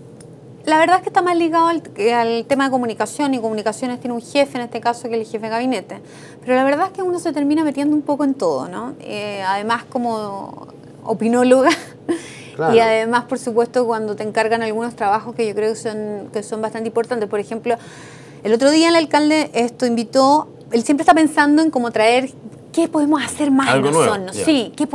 [SPEAKER 3] La verdad es que está más ligado al, al tema de comunicación, y comunicaciones tiene un jefe, en este caso, que es el jefe de gabinete. Pero la verdad es que uno se termina metiendo un poco en todo, ¿no? Eh, además, como opinóloga, claro. Y además, por supuesto, cuando te encargan algunos trabajos que yo creo que son, que son bastante importantes. Por ejemplo, el otro día el alcalde esto invitó, él siempre está pensando en cómo traer, ¿qué podemos hacer más
[SPEAKER 1] Algo
[SPEAKER 3] en Osorno?
[SPEAKER 1] Yeah.
[SPEAKER 3] Sí, ¿qué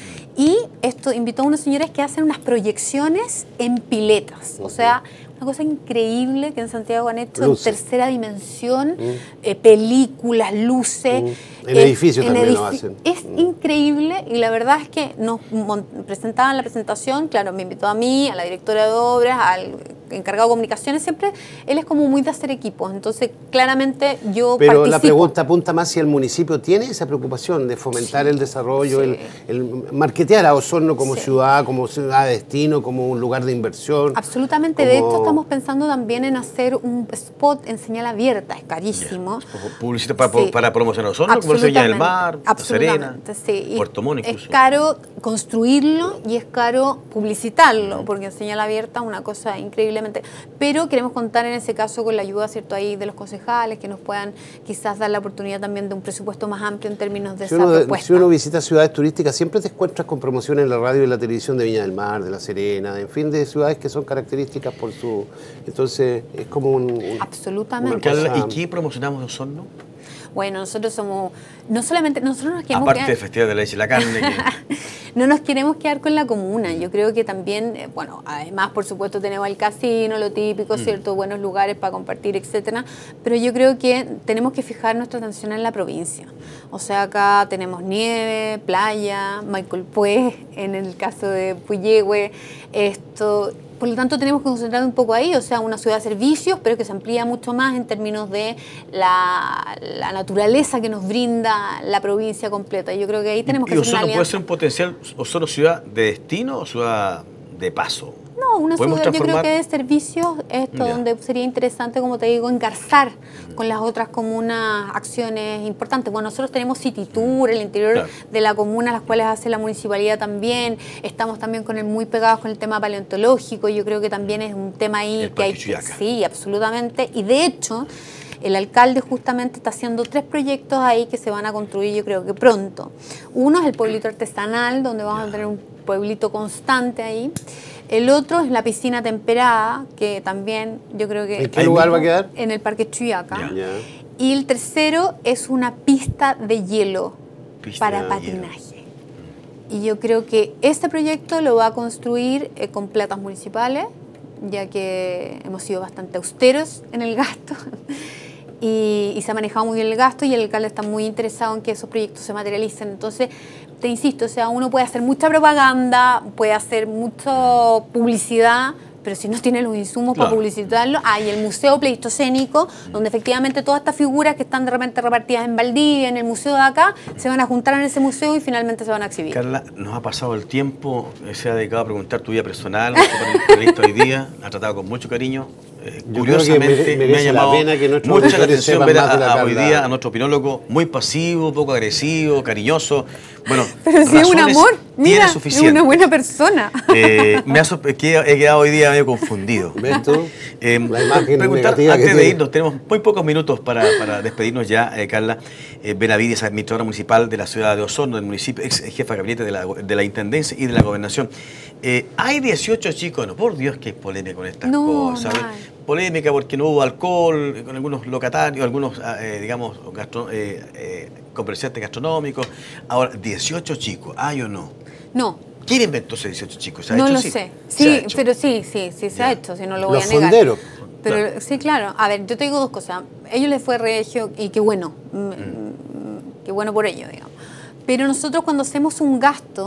[SPEAKER 3] y esto invitó a unos señores que hacen unas proyecciones en piletas. O sea, una cosa increíble que en Santiago han hecho luces. En tercera dimensión, mm. eh, películas, luces.
[SPEAKER 2] Mm. En eh, edificios también edific lo hacen.
[SPEAKER 3] Es
[SPEAKER 2] mm.
[SPEAKER 3] increíble, y la verdad es que nos presentaban la presentación, claro, me invitó a mí, a la directora de obras, al encargado de comunicaciones, siempre él es como muy de hacer equipos, entonces claramente yo
[SPEAKER 2] Pero
[SPEAKER 3] participo.
[SPEAKER 2] La pregunta apunta más si el municipio tiene esa preocupación de fomentar sí, el desarrollo, sí. el, el marketear a Osorno como sí. ciudad, como ciudad de destino, como un lugar de inversión.
[SPEAKER 3] Absolutamente, como... de hecho estamos pensando también en hacer un spot en señal abierta, es carísimo.
[SPEAKER 1] Yeah. Publicidad para, sí. para promocionar Osorno, como Seña del Mar, Serena,
[SPEAKER 3] sí.
[SPEAKER 1] Puerto Montt incluso.
[SPEAKER 3] Es caro construirlo y es caro publicitarlo, porque en señal abierta es una cosa increíble. Pero queremos contar en ese caso con la ayuda, ¿cierto?, ahí de los concejales, que nos puedan quizás dar la oportunidad también de un presupuesto más amplio en términos de
[SPEAKER 2] si
[SPEAKER 3] esa
[SPEAKER 2] uno,
[SPEAKER 3] propuesta.
[SPEAKER 2] Si uno visita ciudades turísticas, siempre te encuentras con promociones en la radio y la televisión de Viña del Mar, de La Serena, en fin, de ciudades que son características por su... Entonces, es como un... un
[SPEAKER 3] Absolutamente.
[SPEAKER 1] Cosa... ¿Y qué promocionamos de Osorno?
[SPEAKER 3] Bueno, nosotros somos, no solamente, nosotros nos queremos
[SPEAKER 1] Aparte
[SPEAKER 3] quedar,
[SPEAKER 1] del Festival de la Leche y la Carne. Que...
[SPEAKER 3] no nos queremos quedar con la comuna. Yo creo que también, eh, bueno, además, por supuesto, tenemos el casino, lo típico, mm. ¿cierto? Buenos lugares para compartir, etcétera. Pero yo creo que tenemos que fijar nuestra atención en la provincia. O sea, acá tenemos nieve, playa, Maicolpué, en el caso de Puyehue, esto... Por lo tanto, tenemos que concentrar un poco ahí, o sea, una ciudad de servicios, pero que se amplía mucho más en términos de la, la naturaleza que nos brinda la provincia completa. Yo creo que ahí tenemos que
[SPEAKER 1] ¿Y
[SPEAKER 3] hacer una
[SPEAKER 1] Osorno
[SPEAKER 3] alianza.
[SPEAKER 1] puede ser un potencial, Osorno ciudad de destino o ciudad de paso?
[SPEAKER 3] No, una ciudad yo creo que de servicios, esto yeah. donde sería interesante, como te digo, engarzar mm. con las otras comunas acciones importantes. Bueno, nosotros tenemos City Tour, el interior claro. de la comuna, las cuales hace la municipalidad también. Estamos también con el, muy pegados con el tema paleontológico. Yo creo que también es un tema ahí
[SPEAKER 1] el
[SPEAKER 3] que hay que... Sí, absolutamente. Y de hecho, el alcalde justamente está haciendo tres proyectos ahí que se van a construir, yo creo que pronto. Uno es el pueblito artesanal, donde vamos yeah. a tener un pueblito constante ahí. El otro es la piscina temperada, que también yo creo que...
[SPEAKER 2] ¿En qué lugar va a quedar?
[SPEAKER 3] En el Parque Chuyaca.
[SPEAKER 1] Yeah.
[SPEAKER 2] Yeah.
[SPEAKER 3] Y el tercero es una pista de hielo pista para patinaje. Hielo. Y yo creo que este proyecto lo va a construir eh, con platas municipales, ya que hemos sido bastante austeros en el gasto. Y, y se ha manejado muy bien el gasto, y el alcalde está muy interesado en que esos proyectos se materialicen. Entonces, te insisto, o sea, uno puede hacer mucha propaganda, puede hacer mucha publicidad, pero si no tiene los insumos claro. para publicitarlo, hay el Museo Pleistocénico, donde efectivamente todas estas figuras que están de repente repartidas en Valdivia, en el museo de acá, se van a juntar en ese museo y finalmente se van a exhibir.
[SPEAKER 1] Carla, nos ha pasado el tiempo, se ha dedicado a preguntar tu vida personal, nuestro periodista hoy día, la ha tratado con mucho cariño. Eh, curiosamente, me, me ha llamado
[SPEAKER 2] la pena que
[SPEAKER 1] mucha la atención ver a, a, a hoy día a nuestro opinólogo muy pasivo, poco agresivo, cariñoso. Bueno,
[SPEAKER 3] pero si es un amor, mira, es una buena persona.
[SPEAKER 1] Eh, me ha que he quedado hoy día medio confundido.
[SPEAKER 2] ¿Ves tú?
[SPEAKER 1] Eh,
[SPEAKER 2] la imagen
[SPEAKER 1] preguntar,
[SPEAKER 2] negativa
[SPEAKER 1] antes
[SPEAKER 2] que
[SPEAKER 1] de
[SPEAKER 2] tiene.
[SPEAKER 1] irnos, tenemos muy pocos minutos para, para despedirnos ya, eh, Carla. Eh, Benavides, administradora municipal de la ciudad de Osorno, del municipio, ex jefa de gabinete de la, de la Intendencia y de la Gobernación. Eh, hay dieciocho chicos, no, por Dios, que hay polémica con estas
[SPEAKER 3] no,
[SPEAKER 1] cosas.
[SPEAKER 3] No.
[SPEAKER 1] Polémica porque no hubo alcohol con algunos locatarios, algunos, eh, digamos, gastro, eh, eh, comerciantes gastronómicos. Ahora, dieciocho chicos, ¿hay o no?
[SPEAKER 3] No.
[SPEAKER 1] ¿Quién inventó esos dieciocho chicos? ¿Se ha
[SPEAKER 3] no
[SPEAKER 1] hecho?
[SPEAKER 3] lo
[SPEAKER 1] Sí.
[SPEAKER 3] sé. Sí, pero sí, sí, sí se
[SPEAKER 1] ya.
[SPEAKER 3] ha hecho, si no lo voy
[SPEAKER 2] Los
[SPEAKER 3] a negar.
[SPEAKER 2] fonderos.
[SPEAKER 3] Pero
[SPEAKER 1] claro.
[SPEAKER 3] sí, claro. A ver, yo te digo dos cosas. A ellos les fue regio y qué bueno. Mm. Qué bueno por ello, digamos. Pero nosotros cuando hacemos un gasto,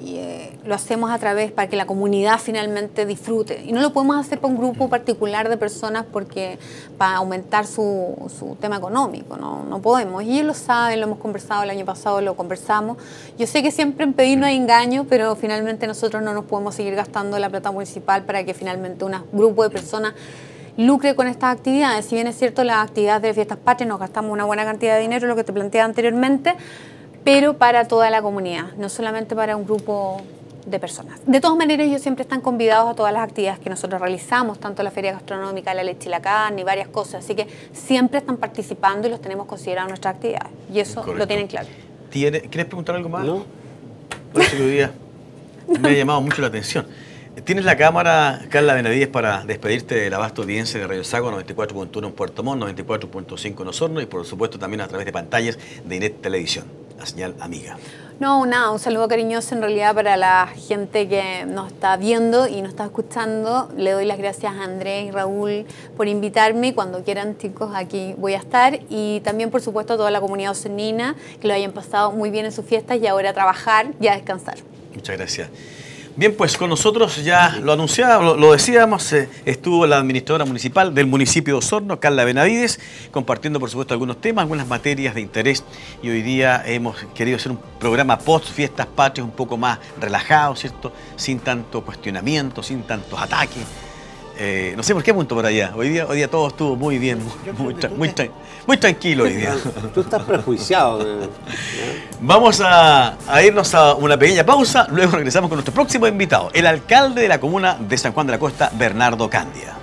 [SPEAKER 3] y eh, lo hacemos a través para que la comunidad finalmente disfrute. Y no lo podemos hacer para un grupo particular de personas porque para aumentar su, su tema económico, no, no podemos. Y ellos lo saben, lo hemos conversado el año pasado, lo conversamos. Yo sé que siempre en pedir no hay engaño, pero finalmente nosotros no nos podemos seguir gastando la plata municipal para que finalmente un grupo de personas lucre con estas actividades. Si bien es cierto, las actividades de fiestas patrias nos gastamos una buena cantidad de dinero, lo que te planteaba anteriormente, pero para toda la comunidad, no solamente para un grupo de personas. De todas maneras, ellos siempre están convidados a todas las actividades que nosotros realizamos, tanto la feria gastronómica, la leche y la carne y varias cosas, así que siempre están participando y los tenemos considerados en nuestras actividades, y eso Correcto. Lo tienen claro.
[SPEAKER 1] ¿Tiene, ¿Quieres preguntar algo más?
[SPEAKER 2] No.
[SPEAKER 1] Por eso que hoy día me ha llamado mucho la atención. ¿Tienes la cámara, Carla Benavides, para despedirte de la vasta audiencia de Radio Sago noventa y cuatro punto uno en Puerto Montt, noventa y cuatro punto cinco en Osorno y por supuesto también a través de pantallas de Inet Televisión, la señal amiga?
[SPEAKER 3] No, nada, un saludo cariñoso en realidad para la gente que nos está viendo y nos está escuchando. Le doy las gracias a Andrés y Raúl por invitarme. Cuando quieran, chicos, aquí voy a estar. Y también, por supuesto, a toda la comunidad osornina, que lo hayan pasado muy bien en sus fiestas y ahora a trabajar y a descansar.
[SPEAKER 1] Muchas gracias. Bien, pues con nosotros ya lo anunciábamos, lo, lo decíamos, eh, estuvo la administradora municipal del municipio de Osorno, Carla Benavides, compartiendo por supuesto algunos temas, algunas materias de interés, y hoy día hemos querido hacer un programa post fiestas patrias un poco más relajado, ¿cierto? Sin tanto cuestionamiento, sin tantos ataques. Eh, no sé por qué apunto por allá. Hoy día, hoy día todo estuvo muy bien, muy, muy, tra muy, tra muy tranquilo hoy día.
[SPEAKER 2] Tú estás prejuiciado. ¿eh?
[SPEAKER 1] Vamos a, a irnos a una pequeña pausa, luego regresamos con nuestro próximo invitado, el alcalde de la comuna de San Juan de la Costa, Bernardo Candia.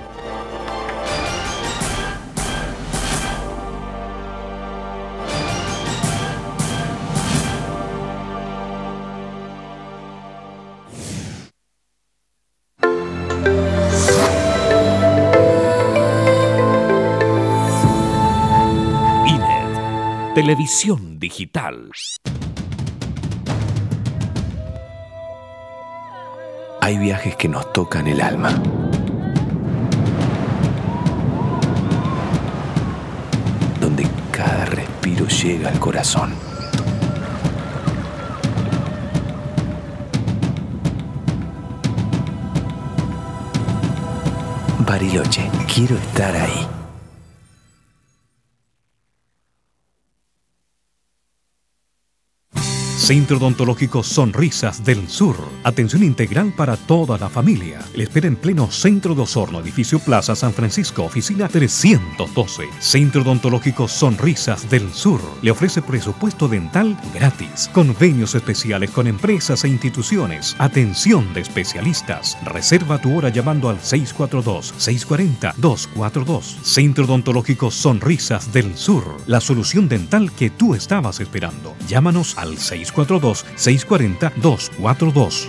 [SPEAKER 4] Televisión digital.
[SPEAKER 5] Hay viajes que nos tocan el alma. Donde cada respiro llega al corazón. Bariloche, quiero estar ahí.
[SPEAKER 4] Centro Odontológico Sonrisas del Sur. Atención integral para toda la familia. Le espera en pleno centro de Osorno, edificio Plaza San Francisco, oficina trescientos doce. Centro Odontológico Sonrisas del Sur. Le ofrece presupuesto dental gratis. Convenios especiales con empresas e instituciones. Atención de especialistas. Reserva tu hora llamando al seis cuatro dos, seis cuatro cero, dos cuatro dos. Centro Odontológico Sonrisas del Sur. La solución dental que tú estabas esperando. Llámanos al seis cuatro dos, seis cuatro cero, dos cuatro dos.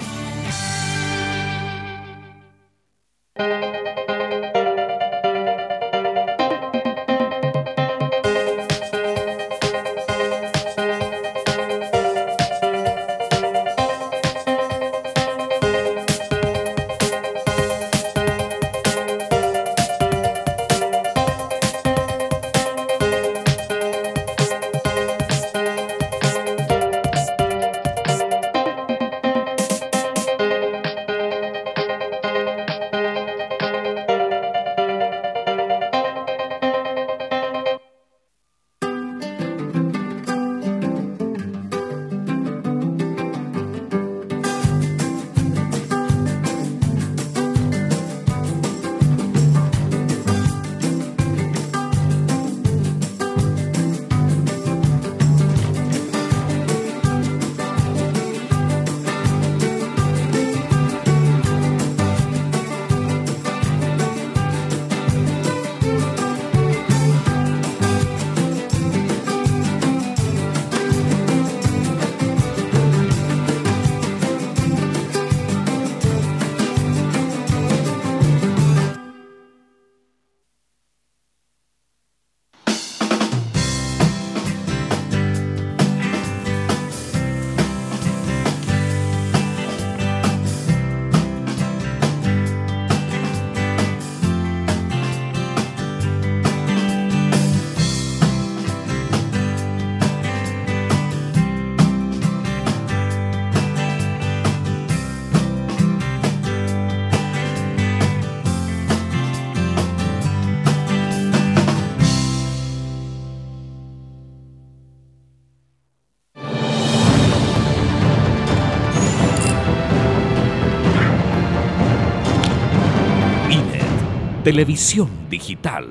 [SPEAKER 4] Televisión digital.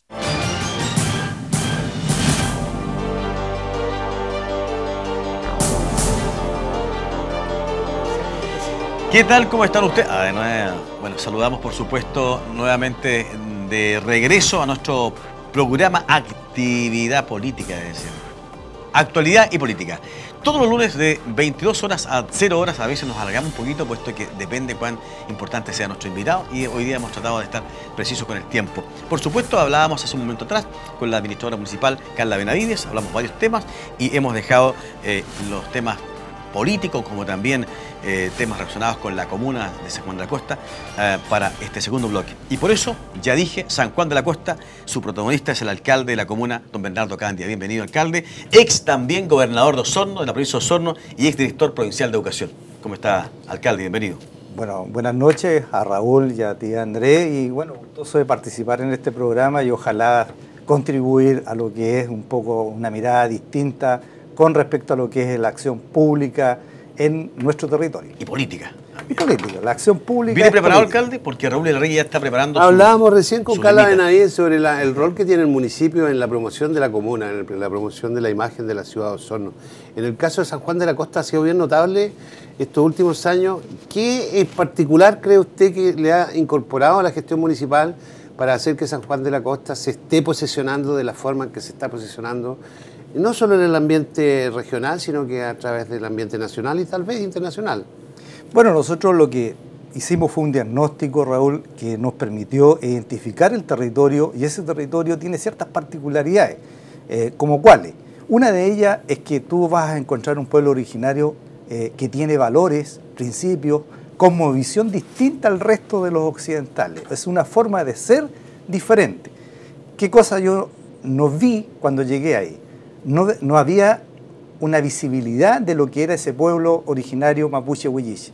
[SPEAKER 1] ¿Qué tal? ¿Cómo están ustedes? Ah, de nuevo, bueno, saludamos por supuesto nuevamente de regreso a nuestro programa Actividad Política, es decir, Actualidad y Política. Todos los lunes de veintidós horas a cero horas, a veces nos alargamos un poquito, puesto que depende cuán importante sea nuestro invitado, y hoy día hemos tratado de estar precisos con el tiempo. Por supuesto, hablábamos hace un momento atrás con la administradora municipal, Carla Benavides, hablamos varios temas y hemos dejado eh, los temas políticos como también eh, temas relacionados con la comuna de San Juan de la Costa eh, para este segundo bloque. Y por eso, ya dije, San Juan de la Costa, su protagonista es el alcalde de la comuna, don Bernardo Candia. Bienvenido, alcalde. Ex también gobernador de Osorno, de la provincia de Osorno, y ex director provincial de educación. ¿Cómo está, alcalde? Bienvenido.
[SPEAKER 6] Bueno, buenas noches a Raúl y a ti, Andrés, y bueno, gustoso de participar en este programa y ojalá contribuir a lo que es un poco una mirada distinta con respecto a lo que es la acción pública en nuestro territorio.
[SPEAKER 1] Y política.
[SPEAKER 6] Y política, la acción pública.
[SPEAKER 1] ¿Viene preparado, política, alcalde? Porque Raúl El Rey ya está preparando.
[SPEAKER 2] Hablábamos su, recién con Carla
[SPEAKER 1] limita.
[SPEAKER 2] Benavides sobre la, el rol que tiene el municipio en la promoción de la comuna, en, el, en la promoción de la imagen de la ciudad de Osorno. En el caso de San Juan de la Costa ha sido bien notable estos últimos años. ¿Qué en particular cree usted que le ha incorporado a la gestión municipal para hacer que San Juan de la Costa se esté posicionando de la forma en que se está posicionando? No solo en el ambiente regional, sino que a través del ambiente nacional y tal vez internacional.
[SPEAKER 6] Bueno, nosotros lo que hicimos fue un diagnóstico, Raúl, que nos permitió identificar el territorio, y ese territorio tiene ciertas particularidades, eh, como cuáles. Una de ellas es que tú vas a encontrar un pueblo originario eh, que tiene valores, principios, cosmovisión distinta al resto de los occidentales. Es una forma de ser diferente. ¿Qué cosa yo no vi cuando llegué ahí? No, no había una visibilidad de lo que era ese pueblo originario mapuche huilliche,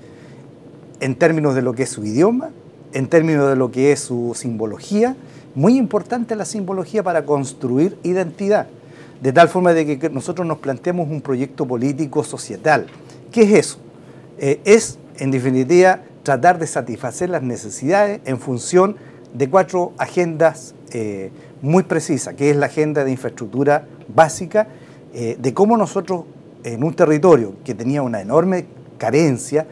[SPEAKER 6] en términos de lo que es su idioma, en términos de lo que es su simbología. Muy importante la simbología para construir identidad, de tal forma de que nosotros nos planteemos un proyecto político societal. ¿Qué es eso? Eh, es, en definitiva, tratar de satisfacer las necesidades en función de cuatro agendas eh, muy precisa, que es la agenda de infraestructura básica, eh, de cómo nosotros en un territorio que tenía una enorme carencia,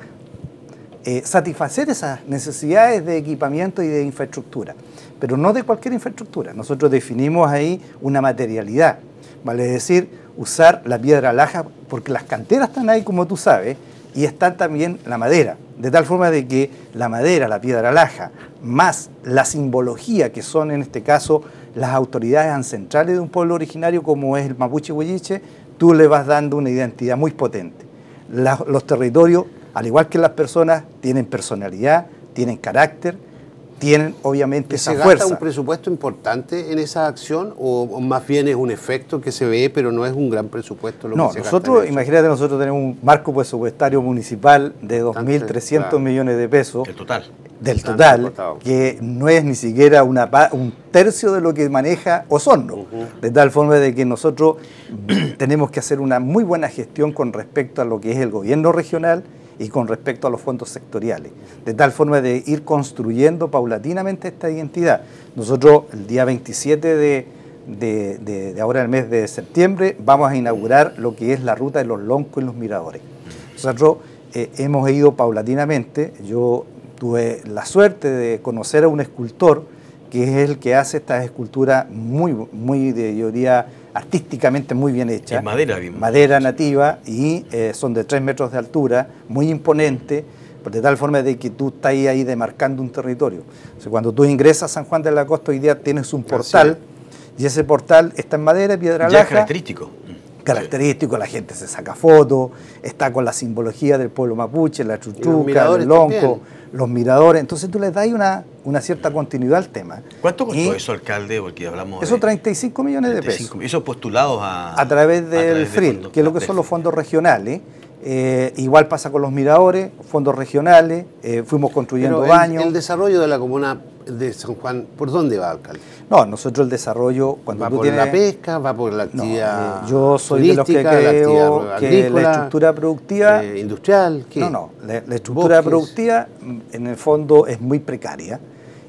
[SPEAKER 6] eh, satisfacer esas necesidades de equipamiento y de infraestructura, pero no de cualquier infraestructura. Nosotros definimos ahí una materialidad, vale decir, usar la piedra laja, porque las canteras están ahí, como tú sabes, y está también la madera, de tal forma de que la madera, la piedra laja, más la simbología, que son en este caso las autoridades ancestrales de un pueblo originario como es el mapuche huilliche, tú le vas dando una identidad muy potente. La, los territorios, al igual que las personas, tienen personalidad, tienen carácter, tienen obviamente esa fuerza. ¿Se gasta
[SPEAKER 2] un presupuesto importante en esa acción o, o más bien es un efecto que se ve, pero no es un gran presupuesto lo
[SPEAKER 6] no,
[SPEAKER 2] que se
[SPEAKER 6] nosotros,
[SPEAKER 2] gasta? No,
[SPEAKER 6] imagínate, nosotros tenemos un marco presupuestario municipal de dos mil trescientos claro. millones de pesos.
[SPEAKER 1] El total.
[SPEAKER 6] Del total, que no es ni siquiera una, un tercio de lo que maneja Osorno, uh-huh. de tal forma de que nosotros tenemos que hacer una muy buena gestión con respecto a lo que es el gobierno regional y con respecto a los fondos sectoriales, de tal forma de ir construyendo paulatinamente esta identidad. Nosotros el día veintisiete de, de, de, de ahora el mes de septiembre vamos a inaugurar lo que es la ruta de los Loncos y los Miradores. Nosotros eh, hemos ido paulatinamente, yo tuve la suerte de conocer a un escultor que es el que hace estas esculturas muy, muy de yo diría, artísticamente muy bien hechas.
[SPEAKER 1] Es madera, bien.
[SPEAKER 6] Madera nativa y eh, son de tres metros de altura, muy imponente, de tal forma de que tú estás ahí demarcando un territorio. O sea, cuando tú ingresas a San Juan de la Costa hoy día tienes un portal y ese portal está en madera, piedra laja.
[SPEAKER 1] Ya es característico.
[SPEAKER 6] Característico, la gente se saca fotos, está con la simbología del pueblo mapuche, la chuchuca, el lonco, también. Los miradores, entonces tú les das una, una cierta continuidad al tema.
[SPEAKER 1] ¿Cuánto costó
[SPEAKER 6] y
[SPEAKER 1] eso, alcalde? Porque hablamos
[SPEAKER 6] eso de treinta y cinco millones de pesos.
[SPEAKER 1] ¿Esos postulados a...?
[SPEAKER 6] A través del F R I L, que es lo que son los fondos regionales. Eh, igual pasa con los miradores, fondos regionales, eh, fuimos construyendo
[SPEAKER 2] el,
[SPEAKER 6] baños.
[SPEAKER 2] ¿El desarrollo de la comuna de San Juan, por dónde va, alcalde?
[SPEAKER 6] No, nosotros el desarrollo... cuando
[SPEAKER 2] ¿Va
[SPEAKER 6] tú
[SPEAKER 2] por
[SPEAKER 6] tienes,
[SPEAKER 2] la pesca, va por la actividad
[SPEAKER 6] no, eh, yo soy de los que creo la que la estructura productiva...
[SPEAKER 2] Eh, ¿Industrial? ¿Qué?
[SPEAKER 6] No, no, la, la estructura Bosques. productiva en el fondo es muy precaria y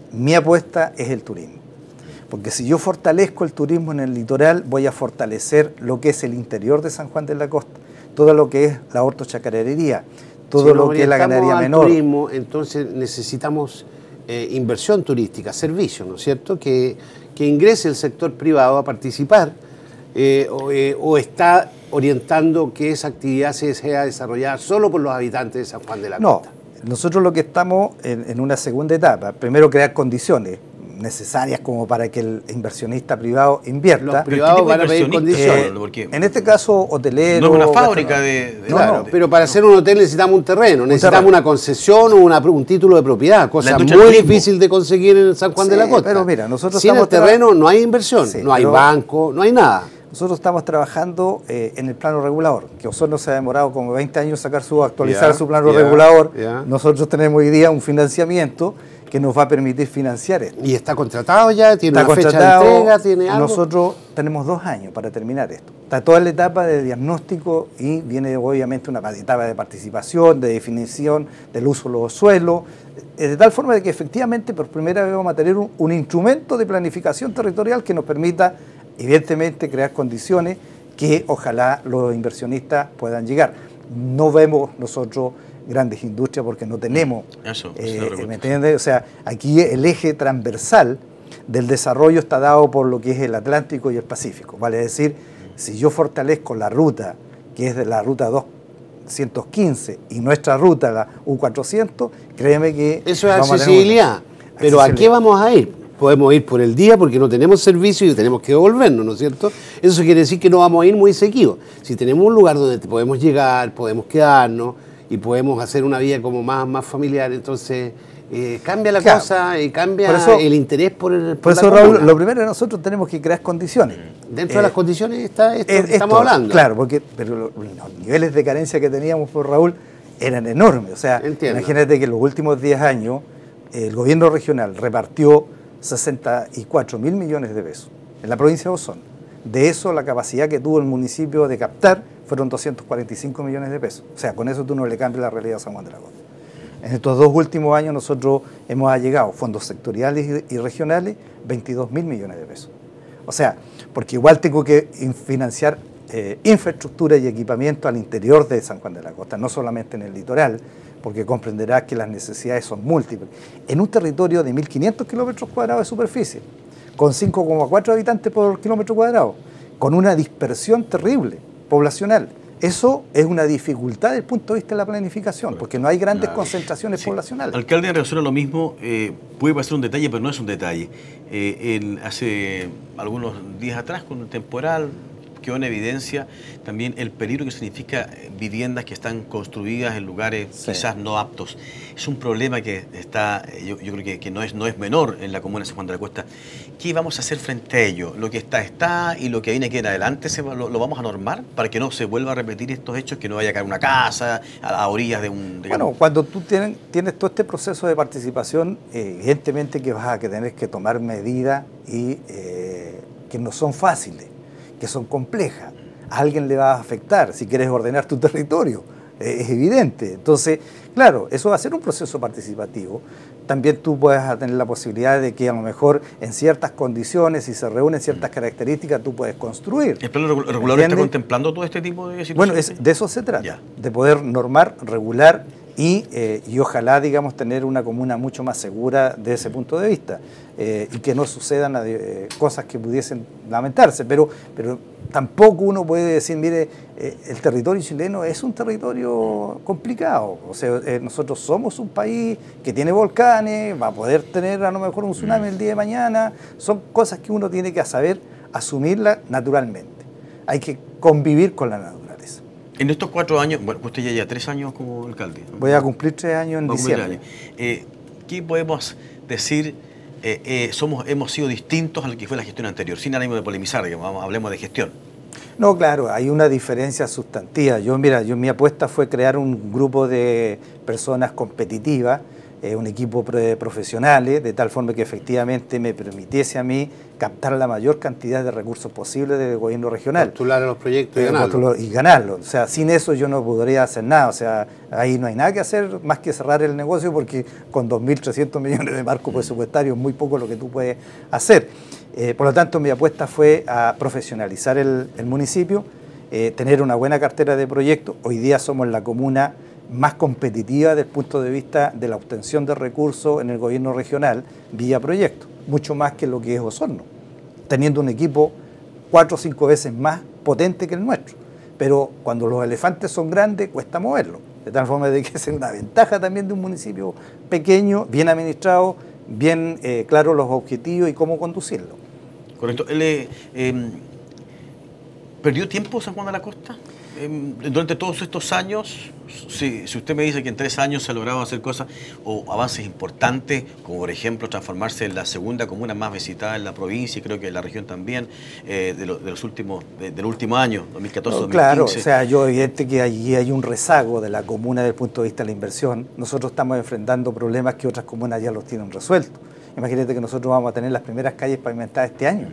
[SPEAKER 6] mi apuesta es el turismo. Porque si yo fortalezco el turismo en el litoral, voy a fortalecer lo que es el interior de San Juan de la Costa, todo lo que es la hortochacarería, todo
[SPEAKER 2] si
[SPEAKER 6] lo que es la ganadería menor.
[SPEAKER 2] Turismo, entonces necesitamos eh, inversión turística, servicios, ¿no es cierto? Que, que ingrese el sector privado a participar eh, o, eh, o está orientando que esa actividad se sea desarrollada solo por los habitantes de San Juan de la Costa.
[SPEAKER 6] No, nosotros lo que estamos en, en una segunda etapa, primero crear condiciones necesarias como para que el inversionista privado invierta.
[SPEAKER 2] Los privados van a pedir condiciones.
[SPEAKER 6] Eh, en este caso, hotelero...
[SPEAKER 1] No es una fábrica de... de
[SPEAKER 2] no, claro,
[SPEAKER 1] de,
[SPEAKER 2] pero para hacer un hotel necesitamos un terreno,
[SPEAKER 6] un
[SPEAKER 2] necesitamos
[SPEAKER 6] terreno.
[SPEAKER 2] una concesión o una, un título de propiedad, cosa muy difícil de conseguir en San Juan
[SPEAKER 6] sí,
[SPEAKER 2] de la Costa.
[SPEAKER 6] Pero mira, nosotros
[SPEAKER 2] Sin
[SPEAKER 6] estamos
[SPEAKER 2] el terreno no hay inversión,
[SPEAKER 6] sí,
[SPEAKER 2] no hay banco, no hay nada.
[SPEAKER 6] Nosotros estamos trabajando eh, en el plano regulador, que Osorno se ha demorado como veinte años sacar su, actualizar
[SPEAKER 2] yeah,
[SPEAKER 6] su plano
[SPEAKER 2] yeah,
[SPEAKER 6] regulador.
[SPEAKER 2] Yeah.
[SPEAKER 6] Nosotros tenemos hoy día un financiamiento que nos va a permitir financiar esto.
[SPEAKER 2] ¿Y está contratado ya? ¿Tiene
[SPEAKER 6] está
[SPEAKER 2] una fecha
[SPEAKER 6] contratado,
[SPEAKER 2] de entrega? ¿Tiene algo?
[SPEAKER 6] Nosotros tenemos dos años para terminar esto. Está toda la etapa de diagnóstico y viene obviamente una etapa de participación, de definición del uso de los suelos, de tal forma de que efectivamente por primera vez vamos a tener un, un instrumento de planificación territorial que nos permita evidentemente crear condiciones que ojalá los inversionistas puedan llegar. No vemos nosotros grandes industrias porque no tenemos,
[SPEAKER 1] Eso,
[SPEAKER 6] eh, ¿me entiendes? O sea, aquí el eje transversal del desarrollo está dado por lo que es el Atlántico y el Pacífico, vale decir, si yo fortalezco la ruta, que es de la ruta doscientos quince y nuestra ruta, la U cuatrocientos, créeme que...
[SPEAKER 2] Eso es
[SPEAKER 6] vamos
[SPEAKER 2] accesibilidad,
[SPEAKER 6] a tener una...
[SPEAKER 2] pero ¿a qué vamos a ir? Podemos ir por el día porque no tenemos servicio y tenemos que devolvernos, ¿no es cierto? Eso quiere decir que no vamos a ir muy seguidos. Si tenemos un lugar donde podemos llegar, podemos quedarnos y podemos hacer una vida como más, más familiar, entonces eh, cambia la claro. cosa y cambia eso, el interés por el
[SPEAKER 6] Por, por eso, Raúl, comuna. Lo primero nosotros tenemos que crear condiciones.
[SPEAKER 2] Dentro
[SPEAKER 6] eh,
[SPEAKER 2] de las condiciones está esto
[SPEAKER 6] eh,
[SPEAKER 2] que estamos
[SPEAKER 6] esto,
[SPEAKER 2] hablando.
[SPEAKER 6] Claro, porque pero los, los niveles de carencia que teníamos por Raúl eran enormes. O sea, Entiendo. Imagínate que en los últimos diez años el gobierno regional repartió sesenta y cuatro mil millones de pesos en la provincia de Osorno. De eso, la capacidad que tuvo el municipio de captar fueron doscientos cuarenta y cinco millones de pesos. O sea, con eso tú no le cambias la realidad a San Juan de la Costa. En estos dos últimos años nosotros hemos allegado fondos sectoriales y regionales, veintidós mil millones de pesos. O sea, porque igual tengo que financiar eh, infraestructura y equipamiento al interior de San Juan de la Costa, no solamente en el litoral, porque comprenderás que las necesidades son múltiples. En un territorio de mil quinientos kilómetros cuadrados de superficie, con cinco coma cuatro habitantes por kilómetro cuadrado, con una dispersión terrible poblacional. Eso es una dificultad desde el punto de vista de la planificación, porque no hay grandes claro. concentraciones sí. poblacionales.
[SPEAKER 1] Alcalde, en relación a lo mismo, eh, puede parecer un detalle, pero no es un detalle. Eh, el, hace algunos días atrás, con un temporal, quedó en evidencia también el peligro que significa viviendas que están construidas en lugares sí. quizás no aptos. Es un problema que está, yo, yo creo que, que no, es, no es menor en la comuna de San Juan de la Costa. ¿Qué vamos a hacer frente a ello? Lo que está, está, y lo que viene aquí en adelante, ¿se, lo, ¿lo vamos a normar para que no se vuelva a repetir estos hechos, que no vaya a caer una casa a, a orillas de un... Digamos?
[SPEAKER 6] Bueno, cuando tú tienes, tienes todo este proceso de participación, eh, evidentemente que vas a tener que tomar medidas y eh, que no son fáciles, que son complejas. A alguien le va a afectar si quieres ordenar tu territorio, eh, es evidente. Entonces, claro, eso va a ser un proceso participativo. También tú puedes tener la posibilidad de que a lo mejor en ciertas condiciones, si se reúnen ciertas características, tú puedes construir.
[SPEAKER 1] ¿El plano regulador está contemplando todo este tipo de situaciones?
[SPEAKER 6] Bueno, es, de eso se trata, ya. de poder normar, regular y, eh, y ojalá, digamos, tener una comuna mucho más segura de ese punto de vista eh, y que no sucedan eh, cosas que pudiesen lamentarse, pero, pero tampoco uno puede decir, mire, eh, el territorio chileno es un territorio complicado, o sea, eh, nosotros somos un país que tiene volcanes, va a poder tener a lo mejor un tsunami el día de mañana, son cosas que uno tiene que saber asumirla naturalmente, hay que convivir con la naturaleza.
[SPEAKER 1] En estos cuatro años, bueno, usted ya lleva tres años como alcalde, ¿no?
[SPEAKER 6] Voy a cumplir tres años en diciembre.
[SPEAKER 1] Eh, ¿Qué podemos decir? Eh, eh, somos, hemos sido distintos a lo que fue la gestión anterior, sin ánimo de polemizar, digamos, hablemos de gestión.
[SPEAKER 6] No, claro, hay una diferencia sustantiva. Yo, mira, yo mi apuesta fue crear un grupo de personas competitivas eh, un equipo de profesionales, de tal forma que efectivamente me permitiese a mí captar la mayor cantidad de recursos posibles del gobierno regional.
[SPEAKER 2] Postular a los proyectos y
[SPEAKER 6] Eh,
[SPEAKER 2] ganarlo.
[SPEAKER 6] postular- y ganarlo. O sea, sin eso yo no podría hacer nada. O sea, ahí no hay nada que hacer más que cerrar el negocio, porque con dos mil trescientos millones de marco presupuestario es muy poco lo que tú puedes hacer. Eh, por lo tanto, mi apuesta fue a profesionalizar el, el municipio, eh, tener una buena cartera de proyectos. Hoy día somos la comuna más competitiva desde el punto de vista de la obtención de recursos en el gobierno regional vía proyectos, mucho más que lo que es Osorno, teniendo un equipo cuatro o cinco veces más potente que el nuestro. Pero cuando los elefantes son grandes, cuesta moverlos, de tal forma de que es una ventaja también de un municipio pequeño, bien administrado, bien eh, claros los objetivos y cómo conducirlo.
[SPEAKER 1] Correcto. Él, eh, eh, ¿perdió tiempo San Juan de la Costa? Eh, durante todos estos años, si, si usted me dice que en tres años se ha logrado hacer cosas o avances importantes, como por ejemplo transformarse en la segunda comuna más visitada en la provincia y creo que en la región también, eh, de, lo, de los últimos, de, del último año, dos mil catorce dos mil quince.
[SPEAKER 6] Claro, o sea, yo evidente que allí hay un rezago de la comuna desde el punto de vista de la inversión. Nosotros estamos enfrentando problemas que otras comunas ya los tienen resueltos. Imagínate que nosotros vamos a tener las primeras calles pavimentadas este año.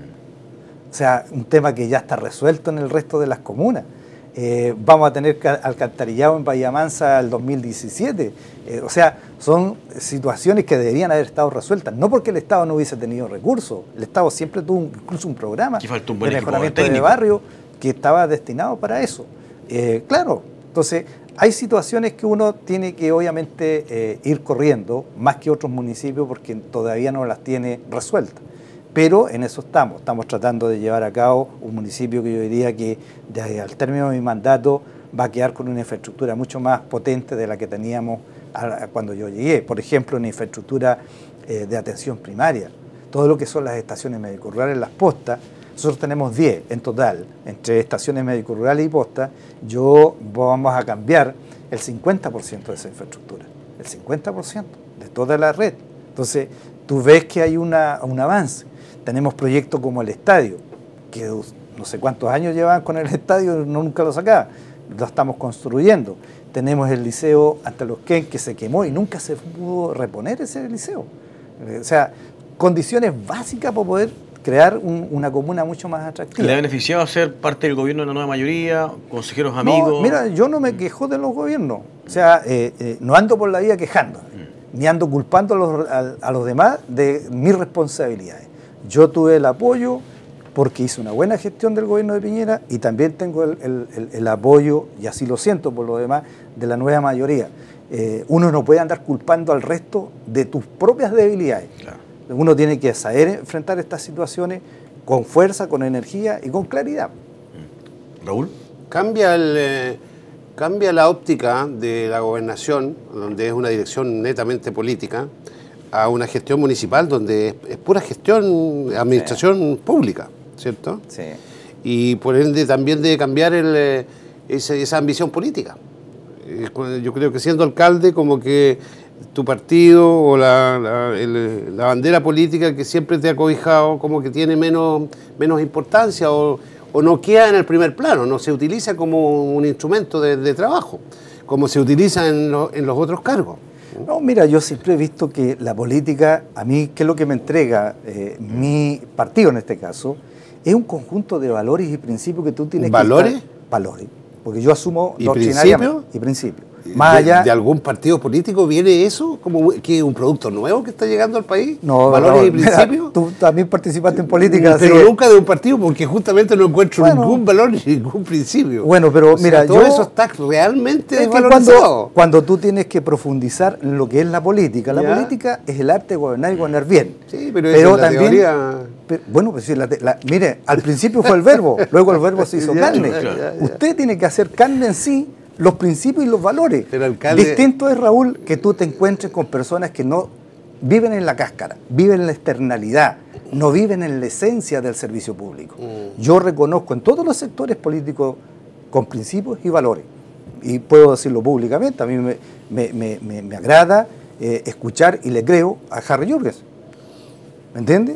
[SPEAKER 6] O sea, un tema que ya está resuelto en el resto de las comunas. Eh, vamos a tener alcantarillado en Bahía Mansa el dos mil diecisiete. Eh, o sea, son situaciones que deberían haber estado resueltas, no porque el Estado no hubiese tenido recursos. El Estado siempre tuvo un, incluso un programa
[SPEAKER 1] Aquí falta un buen
[SPEAKER 6] de
[SPEAKER 1] equipo
[SPEAKER 6] mejoramiento de
[SPEAKER 1] técnico.
[SPEAKER 6] barrio que estaba destinado para eso. Eh, claro, entonces hay situaciones que uno tiene que obviamente eh, ir corriendo, más que otros municipios, porque todavía no las tiene resueltas. Pero en eso estamos, estamos tratando de llevar a cabo un municipio que yo diría que desde al término de mi mandato va a quedar con una infraestructura mucho más potente de la que teníamos a, a cuando yo llegué. Por ejemplo, una infraestructura eh, de atención primaria, todo lo que son las estaciones médico-rurales, las postas. Nosotros tenemos diez en total, entre estaciones médico-rurales y postas. Yo vamos a cambiar el cincuenta por ciento de esa infraestructura, el cincuenta por ciento de toda la red. Entonces, tú ves que hay una, un avance. Tenemos proyectos como el estadio, que no sé cuántos años llevan con el estadio, no, nunca lo sacaban, lo estamos construyendo. Tenemos el liceo Ante los Ken, que se quemó y nunca se pudo reponer ese liceo. O sea, condiciones básicas para poder crear un, una comuna mucho más atractiva.
[SPEAKER 1] ¿Le ha beneficiado ser parte del gobierno de la nueva mayoría, consejeros amigos?
[SPEAKER 6] No, mira, yo no me quejo de los gobiernos, o sea, eh, eh, no ando por la vida quejando, mm. ni ando culpando a los, a, a los demás de mis responsabilidades. Yo tuve el apoyo porque hice una buena gestión del gobierno de Piñera y también tengo el, el, el, el apoyo, y así lo siento por lo demás, de la nueva mayoría. Eh, uno no puede andar culpando al resto de tus propias debilidades. Claro. Uno tiene que saber enfrentar estas situaciones con fuerza, con energía y con claridad.
[SPEAKER 1] Raúl.
[SPEAKER 2] Cambia, el, eh, cambia la óptica de la gobernación, donde es una dirección netamente política, a una gestión municipal donde es, es pura gestión, administración sí. pública, ¿cierto?
[SPEAKER 6] Sí.
[SPEAKER 2] Y por ende también debe cambiar el, eh, esa, esa ambición política. Eh, yo creo que siendo alcalde, como que tu partido o la, la, el, la bandera política que siempre te ha cobijado, como que tiene menos, menos importancia o, o no queda en el primer plano, no se utiliza como un instrumento de, de trabajo, como se utiliza en, lo, en los otros cargos.
[SPEAKER 6] No, mira, yo siempre he visto que la política, a mí, ¿qué es lo que me entrega eh, mi partido en este caso? Es un conjunto de valores y principios que tú tienes
[SPEAKER 2] ¿Valores?
[SPEAKER 6] que... ¿Valores? Valores. Porque yo asumo
[SPEAKER 2] ¿Y
[SPEAKER 6] doctrinariamente. ¿Y principios?
[SPEAKER 2] Más allá... ¿De, ¿De algún partido político viene eso? ¿Como que un producto nuevo que está llegando al país?
[SPEAKER 6] No,
[SPEAKER 2] ¿Valores
[SPEAKER 6] no,
[SPEAKER 2] y principios?
[SPEAKER 6] Mira, tú también participaste en política.
[SPEAKER 2] Pero
[SPEAKER 6] así
[SPEAKER 2] nunca de un partido, porque justamente no encuentro bueno, ningún valor ni ningún principio.
[SPEAKER 6] Bueno, pero
[SPEAKER 2] o sea,
[SPEAKER 6] mira,
[SPEAKER 2] todo
[SPEAKER 6] yo,
[SPEAKER 2] eso está realmente
[SPEAKER 6] es
[SPEAKER 2] desvalorizado.
[SPEAKER 6] Cuando, cuando tú tienes que profundizar en lo que es la política, la ¿Ya? política es el arte de gobernar y gobernar bien.
[SPEAKER 2] Sí, pero,
[SPEAKER 6] pero
[SPEAKER 2] eso
[SPEAKER 6] también,
[SPEAKER 2] la teoría...
[SPEAKER 6] pero, bueno, pues sí, la, la, mire, al principio fue el verbo, luego el verbo se hizo ya, carne. Ya, ya, ya. Usted tiene que hacer carne en sí los principios y los valores.
[SPEAKER 2] Pero, alcalde...
[SPEAKER 6] Distinto es, Raúl, que tú te encuentres con personas que no viven en la cáscara, viven en la externalidad, no viven en la esencia del servicio público. Mm. Yo reconozco en todos los sectores políticos con principios y valores, y puedo decirlo públicamente, a mí me, me, me, me, me agrada eh, escuchar y le creo a Harry Jürgens, ¿me entiende?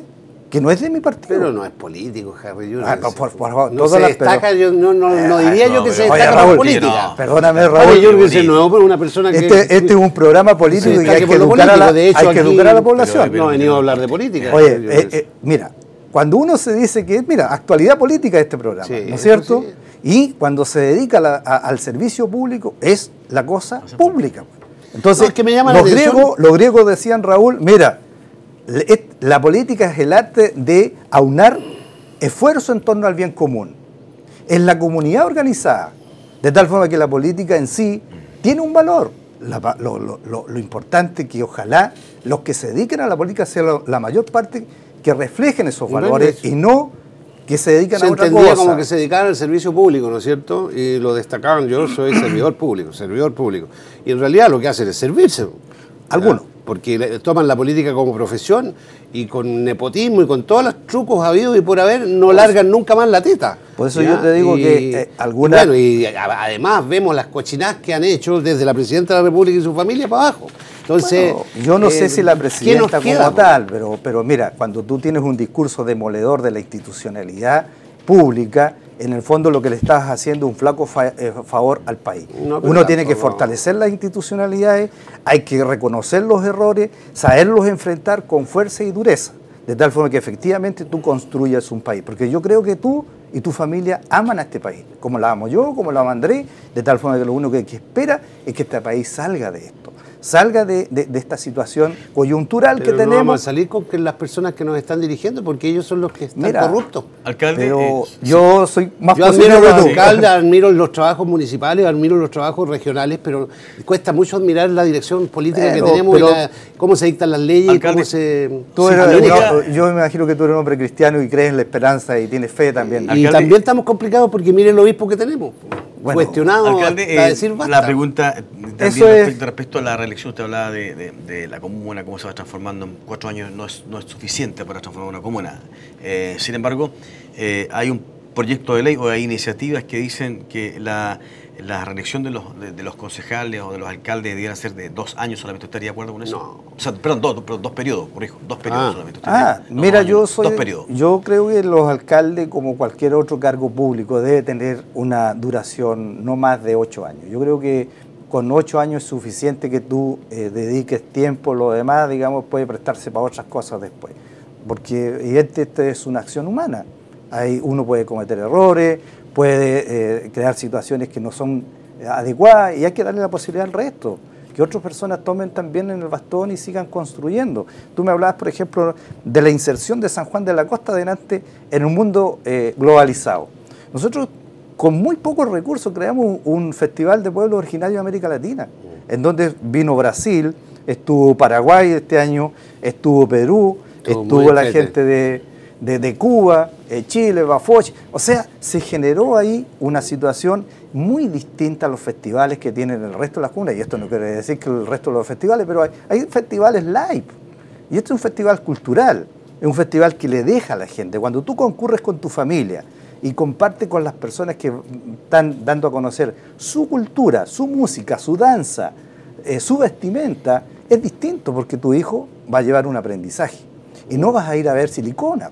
[SPEAKER 6] que no es de mi partido.
[SPEAKER 2] Pero no es político, Harry Junior.
[SPEAKER 6] Ah, por, por, por favor,
[SPEAKER 2] no
[SPEAKER 6] todas
[SPEAKER 2] se
[SPEAKER 6] las,
[SPEAKER 2] destaca,
[SPEAKER 6] pero,
[SPEAKER 2] yo no, no, no diría
[SPEAKER 1] no,
[SPEAKER 2] yo que
[SPEAKER 1] pero-
[SPEAKER 2] se
[SPEAKER 6] Oye,
[SPEAKER 2] destaca
[SPEAKER 6] Raúl,
[SPEAKER 2] por política.
[SPEAKER 1] no.
[SPEAKER 6] Perdóname,
[SPEAKER 2] Harry
[SPEAKER 6] Raúl.
[SPEAKER 2] Junior no es una persona que...
[SPEAKER 6] Este, este es un programa político
[SPEAKER 2] Se
[SPEAKER 6] y
[SPEAKER 2] destaque
[SPEAKER 6] hay que
[SPEAKER 2] por lo
[SPEAKER 6] educar, a la,
[SPEAKER 2] político. De hecho,
[SPEAKER 6] hay que
[SPEAKER 2] aquí-
[SPEAKER 6] educar a la
[SPEAKER 1] pero-
[SPEAKER 6] población.
[SPEAKER 2] No ha venido a hablar de política.
[SPEAKER 6] Oye,
[SPEAKER 2] Harry Junior.
[SPEAKER 6] eh, eh, mira, cuando uno se dice que, mira, actualidad política es este programa,
[SPEAKER 2] Sí,
[SPEAKER 6] ¿no es
[SPEAKER 2] eso
[SPEAKER 6] cierto?
[SPEAKER 2] sí.
[SPEAKER 6] Y cuando se dedica a la- a- al servicio público es la cosa pública. Entonces,
[SPEAKER 2] No, es que me llama la
[SPEAKER 6] los,
[SPEAKER 2] atención.
[SPEAKER 6] griegos, los griegos decían, Raúl, mira, le- es- la política es el arte de aunar esfuerzo en torno al bien común. Es la comunidad organizada, de tal forma que la política en sí tiene un valor. La pa- lo, lo- lo- lo importante que ojalá los que se dediquen a la política sea lo- la mayor parte que reflejen esos
[SPEAKER 2] Bueno,
[SPEAKER 6] valores
[SPEAKER 2] eso.
[SPEAKER 6] y no que se dedican
[SPEAKER 2] Se
[SPEAKER 6] a otra
[SPEAKER 2] entendía
[SPEAKER 6] cosa.
[SPEAKER 2] como que se dedicaban al servicio público, ¿no es cierto? Y lo destacaban, yo soy servidor público, servidor público. Y en realidad lo que hacen es servirse.
[SPEAKER 6] Algunos.
[SPEAKER 2] ¿Ya? Porque le- toman la política como profesión y con nepotismo y con todos los trucos habidos y por haber no largan nunca más la teta.
[SPEAKER 6] Por eso
[SPEAKER 2] ¿Ya?
[SPEAKER 6] yo te digo
[SPEAKER 2] Y-
[SPEAKER 6] que, eh, algunas-
[SPEAKER 2] y bueno, y a- además vemos las cochinadas que han hecho desde la Presidenta de la República y su familia para abajo. Entonces,
[SPEAKER 6] Bueno, yo no
[SPEAKER 2] eh,
[SPEAKER 6] sé si la
[SPEAKER 2] ¿qué
[SPEAKER 6] presidenta
[SPEAKER 2] nos
[SPEAKER 6] como
[SPEAKER 2] queda?
[SPEAKER 6] tal, pero, pero mira, cuando tú tienes un discurso demoledor de la institucionalidad pública, en el fondo lo que le estás haciendo es un flaco fa- eh, favor al país.
[SPEAKER 2] No, pero
[SPEAKER 6] Uno tiene que
[SPEAKER 2] tampoco-
[SPEAKER 6] fortalecer las institucionalidades, hay que reconocer los errores, saberlos enfrentar con fuerza y dureza, de tal forma que efectivamente tú construyas un país. Porque yo creo que tú y tu familia aman a este país, como la amo yo, como la amo Andrés, de tal forma que lo único que, que espera es que este país salga de esto, salga de, de- de esta situación coyuntural
[SPEAKER 2] Pero
[SPEAKER 6] que
[SPEAKER 2] no
[SPEAKER 6] tenemos.
[SPEAKER 2] vamos a salir con que las personas que nos están dirigiendo, porque ellos son los que están
[SPEAKER 6] Mira,
[SPEAKER 2] corruptos.
[SPEAKER 1] Alcalde,
[SPEAKER 6] Pero
[SPEAKER 1] eh,
[SPEAKER 6] yo soy más
[SPEAKER 2] Yo admiro a
[SPEAKER 6] positivo
[SPEAKER 2] los
[SPEAKER 6] que tú.
[SPEAKER 2] alcaldes, admiro los trabajos municipales, admiro los trabajos regionales, pero cuesta mucho admirar la dirección política
[SPEAKER 6] Pero-
[SPEAKER 2] que tenemos
[SPEAKER 6] pero-
[SPEAKER 2] y la- cómo se dictan las leyes,
[SPEAKER 1] Alcalde,
[SPEAKER 2] cómo se...
[SPEAKER 6] Tú
[SPEAKER 2] se
[SPEAKER 6] eres-
[SPEAKER 2] comunica.
[SPEAKER 6] no, yo me imagino que tú eres un hombre cristiano y crees en la esperanza y tienes fe también.
[SPEAKER 2] Y
[SPEAKER 1] Alcalde-
[SPEAKER 2] también estamos complicados porque miren el obispo que tenemos.
[SPEAKER 6] Bueno,
[SPEAKER 2] Cuestionado
[SPEAKER 1] Alcalde,
[SPEAKER 2] hasta
[SPEAKER 1] eh,
[SPEAKER 2] decir basta.
[SPEAKER 1] la pregunta eh, también
[SPEAKER 6] Eso es-
[SPEAKER 1] respecto, respecto a la reelección, usted hablaba de, de- de la comuna, cómo se va transformando en cuatro años, no es, no es suficiente para transformar una comuna. Eh, sin embargo, eh, hay un proyecto de ley o hay iniciativas que dicen que la, la reelección de los, de, de los concejales o de los alcaldes debiera ser de dos años solamente. ¿Usted estaría de acuerdo con eso?
[SPEAKER 2] No.
[SPEAKER 1] O sea, perdón, dos, perdón, dos periodos, corrijo, dos periodos
[SPEAKER 2] Ah.
[SPEAKER 1] solamente. ¿Usted
[SPEAKER 6] Ah,
[SPEAKER 1] estaría- no,
[SPEAKER 6] mira,
[SPEAKER 1] dos
[SPEAKER 6] yo
[SPEAKER 1] años,
[SPEAKER 6] soy.
[SPEAKER 1] Dos periodos.
[SPEAKER 6] Yo creo que los alcaldes, como cualquier otro cargo público, debe tener una duración no más de ocho años. Yo creo que con ocho años es suficiente que tú eh, dediques tiempo, lo demás, digamos, puede prestarse para otras cosas después. Porque evidentemente esta es una acción humana. Ahí uno puede cometer errores, puede eh, crear situaciones que no son adecuadas y hay que darle la posibilidad al resto, que otras personas tomen también en el bastón y sigan construyendo. Tú me hablabas, por ejemplo, de la inserción de San Juan de la Costa adelante en un mundo eh, globalizado. Nosotros, con muy pocos recursos, creamos un, un festival de pueblos originarios de América Latina, en donde vino Brasil, estuvo Paraguay este año, estuvo Perú,
[SPEAKER 2] Estuvo
[SPEAKER 6] estuvo
[SPEAKER 2] muy
[SPEAKER 6] la
[SPEAKER 2] entrete.
[SPEAKER 6] gente de, de, de Cuba, eh, Chile, Bafoch. O sea, se generó ahí una situación muy distinta a los festivales que tienen el resto de las comunas. Y esto no quiere decir que el resto de los festivales, pero hay, hay festivales live. Y este es un festival cultural, es un festival que le deja a la gente. Cuando tú concurres con tu familia y compartes con las personas que están dando a conocer su cultura, su música, su danza, eh, su vestimenta, es distinto porque tu hijo va a llevar un aprendizaje. Y no vas a ir a ver silicona.